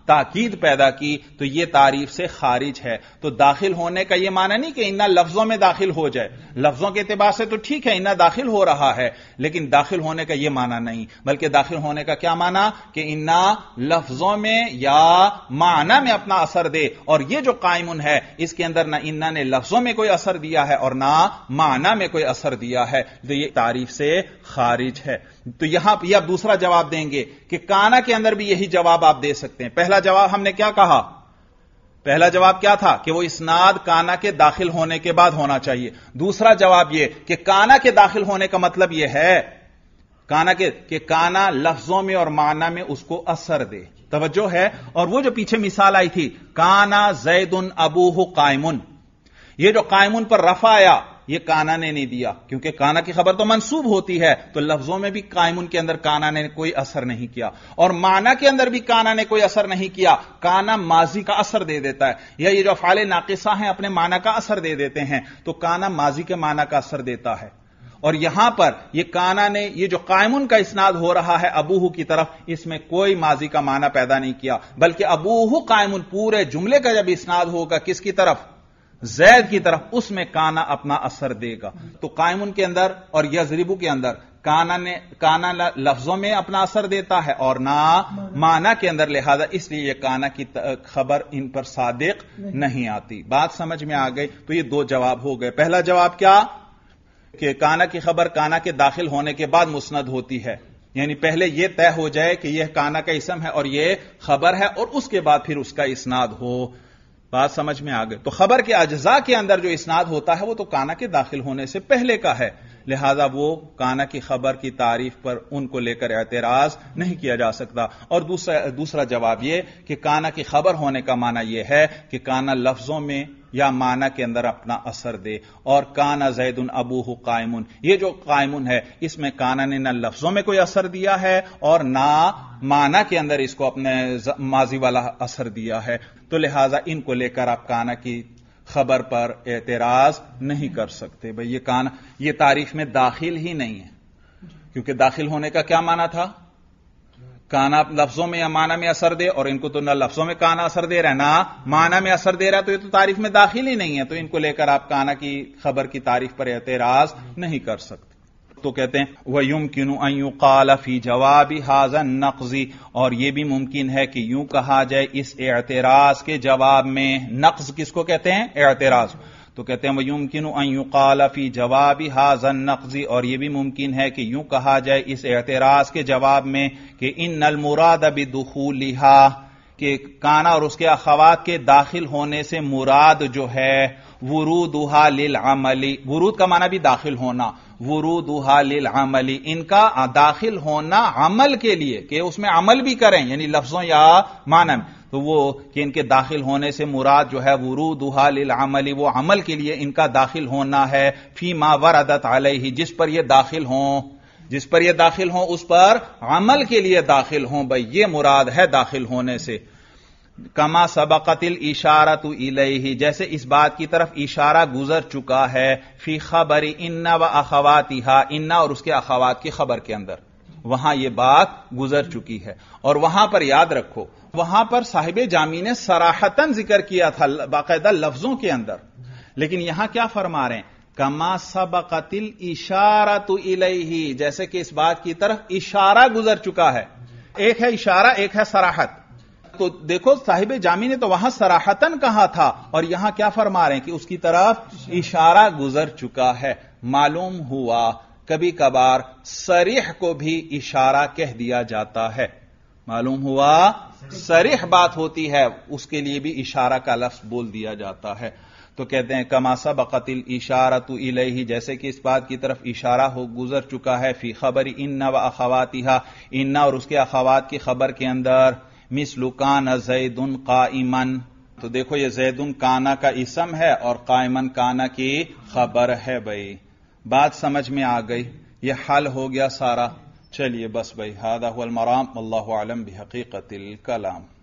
[SPEAKER 1] تاکید پیدا کی تو یہ تعریف سے خارج ہے. تو داخل ہونے کا یہ معنی نہیں کہ انا لفظوں میں داخل ہو جائے، لفظوں کے اعتبار سے تو ٹھیک ہے انا داخل ہو رہا ہے، لیکن داخل ہونے کا یہ معنی نہیں، بلکہ داخل ہونے کا کیا معنی کہ انا لفظوں میں یا معنی میں اپنا اثر دے. اور یہ جو قائمن ہے اس کے اندر نہ انا نے لفظوں میں کوئی اثر دیا ہے اور نہ معنی میں کوئی اثر دیا ہے، تو یہ تعریف سے خارج ہے. تو یہاں پہ آپ دوسرا جواب دیں گے کہ کانا کے اندر بھی یہی جواب آپ دے سکتے ہیں. پہلا جواب ہم نے کیا کہا؟ پہلا جواب کیا تھا کہ وہ اسناد کانا کے داخل ہونے کے بعد ہونا چاہیے. دوسرا جواب یہ کہ کانا کے داخل ہونے کا مطلب یہ ہے کانا کے کہ کانا لفظوں میں اور معنی میں اس کو اثر دے. توجہ ہے؟ اور وہ جو پیچھے مثال آئی تھی کانا زید ابوہ قائمن، یہ جو قائمن پر رفع آیا یہ کانا نے نہیں دیا، کیونکہ کانا کی خبر تو منصوب ہوتی ہے، تو لفظوں میں بھی قائمن کے اندر کانا نے کوئی اثر نہیں کیا، اور معنی کے اندر بھی کانا نے کوئی اثر نہیں کیا. کانا ماضی کا اثر دے دیتا ہے، یا یہ جو افعال ناقصہ ہیں اپنے معنی کا اثر دے دیتے ہیں، تو کانا ماضی کے معنی کا اثر دیتا ہے. اور یہاں پر یہ کانا نے یہ جو قائمن کا اسناد ہو رہا ہے ابوہ کی طرف، اس میں کوئی ماضی کا معنی پیدا نہیں کیا، بلکہ ابوہ قائمن پورے جملے کا جب اسناد ہوگا کس کی طرف؟ زید کی طرف، اس میں کانا اپنا اثر دے گا. تو قائمن کے اندر اور یضربو کے اندر کانا نے کانا لفظوں میں اپنا اثر دیتا ہے اور نہ معنی کے اندر، لہذا اس لیے یہ کانا کی خبر ان پر صادق نہیں آتی. بات سمجھ میں آ گئی؟ تو یہ دو جواب ہو گئے. پہلا جواب کیا کہ کانا کی خبر کانا کے داخل ہونے کے بعد مسند ہوتی ہے، یعنی پہلے یہ طے ہو جائے کہ یہ کانا کا اسم ہے اور یہ خبر ہے، اور اس کے بعد پھر اس کا اسناد ہو. بات سمجھ میں آ گئی؟ تو خبر کے اجزاء کے اندر جو اسناد ہوتا ہے وہ تو کانا کے داخل ہونے سے پہلے کا ہے، لہذا وہ کانا کی خبر کی تعریف پر ان کو لے کر اعتراض نہیں کیا جا سکتا. اور دوسرا دوسرا جواب یہ کہ کانا کی خبر ہونے کا معنی یہ ہے کہ کانا لفظوں میں یا معنی کے اندر اپنا اثر دے. اور کانا زید ابوہ قائمن، یہ جو قائمن ہے اس میں کانا نے نہ لفظوں میں کوئی اثر دیا ہے اور نہ معنی کے اندر اس کو اپنے ماضی والا اثر دیا ہے، تو لہذا ان کو لے کر آپ کانا کی خبر پر اعتراض نہیں کر سکتے. بھئی یہ کانا یہ تعریف میں داخل ہی نہیں ہے، کیونکہ داخل ہونے کا کیا معنی تھا؟ کانا لفظوں میں یا معنی میں اثر دے، اور ان کو تو نہ لفظوں میں کانا اثر دے رہا ہے نہ معنی میں اثر دے رہا ہے، تو یہ تو تعریف میں داخل ہی نہیں ہے، تو ان کو لے کر آپ کانا کی خبر کی تعریف پر اعتراض نہیں کر سکتے. تو کہتے ہیں وَيُمْكِنُ أَن يُقَالَ فِي جَوَابِ هَذَا النَّقْضِ، اور یہ بھی ممکن ہے کہ یوں کہا جائے اس اعتراض کے جواب میں. نقض کس کو کہتے ہیں؟ اعتراض. تو کہتے ہیں وَيُمْكِنُ أَن يُقَالَ فِي جَوَابِ هَذَا النَّقْضِ، اور یہ بھی ممکن ہے کہ یوں کہا جائے اس اعتراض کے جواب میں کہ ان المراد بدخولها، کہ کانا اور اس کے اخوات کے داخل ہونے سے مراد جو ہے ورودها للعمل، ورود کا معنی بھی داخل ہونا، ورودها للعمل، ان کا داخل ہونا عمل کے لیے کہ اس میں عمل بھی کریں، یعنی لفظوں یا معنی میں، تو وہ کہ ان کے داخل ہونے سے مراد جو ہے ورودها للعمل، وہ عمل کے لیے ان کا داخل ہونا ہے، فیما وردت علیہ، جس پر یہ داخل ہوں جس پر یہ داخل ہوں اس پر عمل کے لیے داخل ہوں. بھئی یہ مراد ہے داخل ہونے سے. کما سبقت الاشارۃ الیہ، جیسے اس بات کی طرف اشارہ گزر چکا ہے، فی خبر ان و اخواتہا، ان اور اس کے اخوات کی خبر کے اندر وہاں یہ بات گزر چکی ہے. اور وہاں پر یاد رکھو وہاں پر صاحب جامی نے صراحتاً ذکر کیا تھا باقاعدہ لفظوں کے اندر، لیکن یہاں کیا فرما رہے ہیں؟ کما سبقت الاشارۃ الیہ، جیسے کہ اس بات کی طرف اشارہ گزر چکا ہے. ایک ہے اشارہ، ایک ہے صراحت. تو دیکھو صاحب جامی نے تو وہاں صراحتاً کہا تھا، اور یہاں کیا فرما رہے ہیں کہ اس کی طرف اشارہ گزر چکا ہے. معلوم ہوا کبھی کبھار صریح کو بھی اشارہ کہہ دیا جاتا ہے. معلوم ہوا صریح بات ہوتی ہے اس کے لیے بھی اشارہ کا لفظ بول دیا جاتا ہے. تو کہتے ہیں کما سبقت الاشارۃ الیہ، جیسے کہ اس بات کی طرف اشارہ ہو گزر چکا ہے، فی خبر ان و اخواتہا، ان اور اس کے اخوات کی خبر کے اندر، مثل کان زید قائما. تو دیکھو یہ زید کانا کا اسم ہے اور قائما کانا کی خبر ہے. بھائی بات سمجھ میں آ گئی؟ یہ حل ہو گیا سارا. چلیے بس بھائی، ھذا ھو المرام، واللہ اعلم بحقیقت الکلام.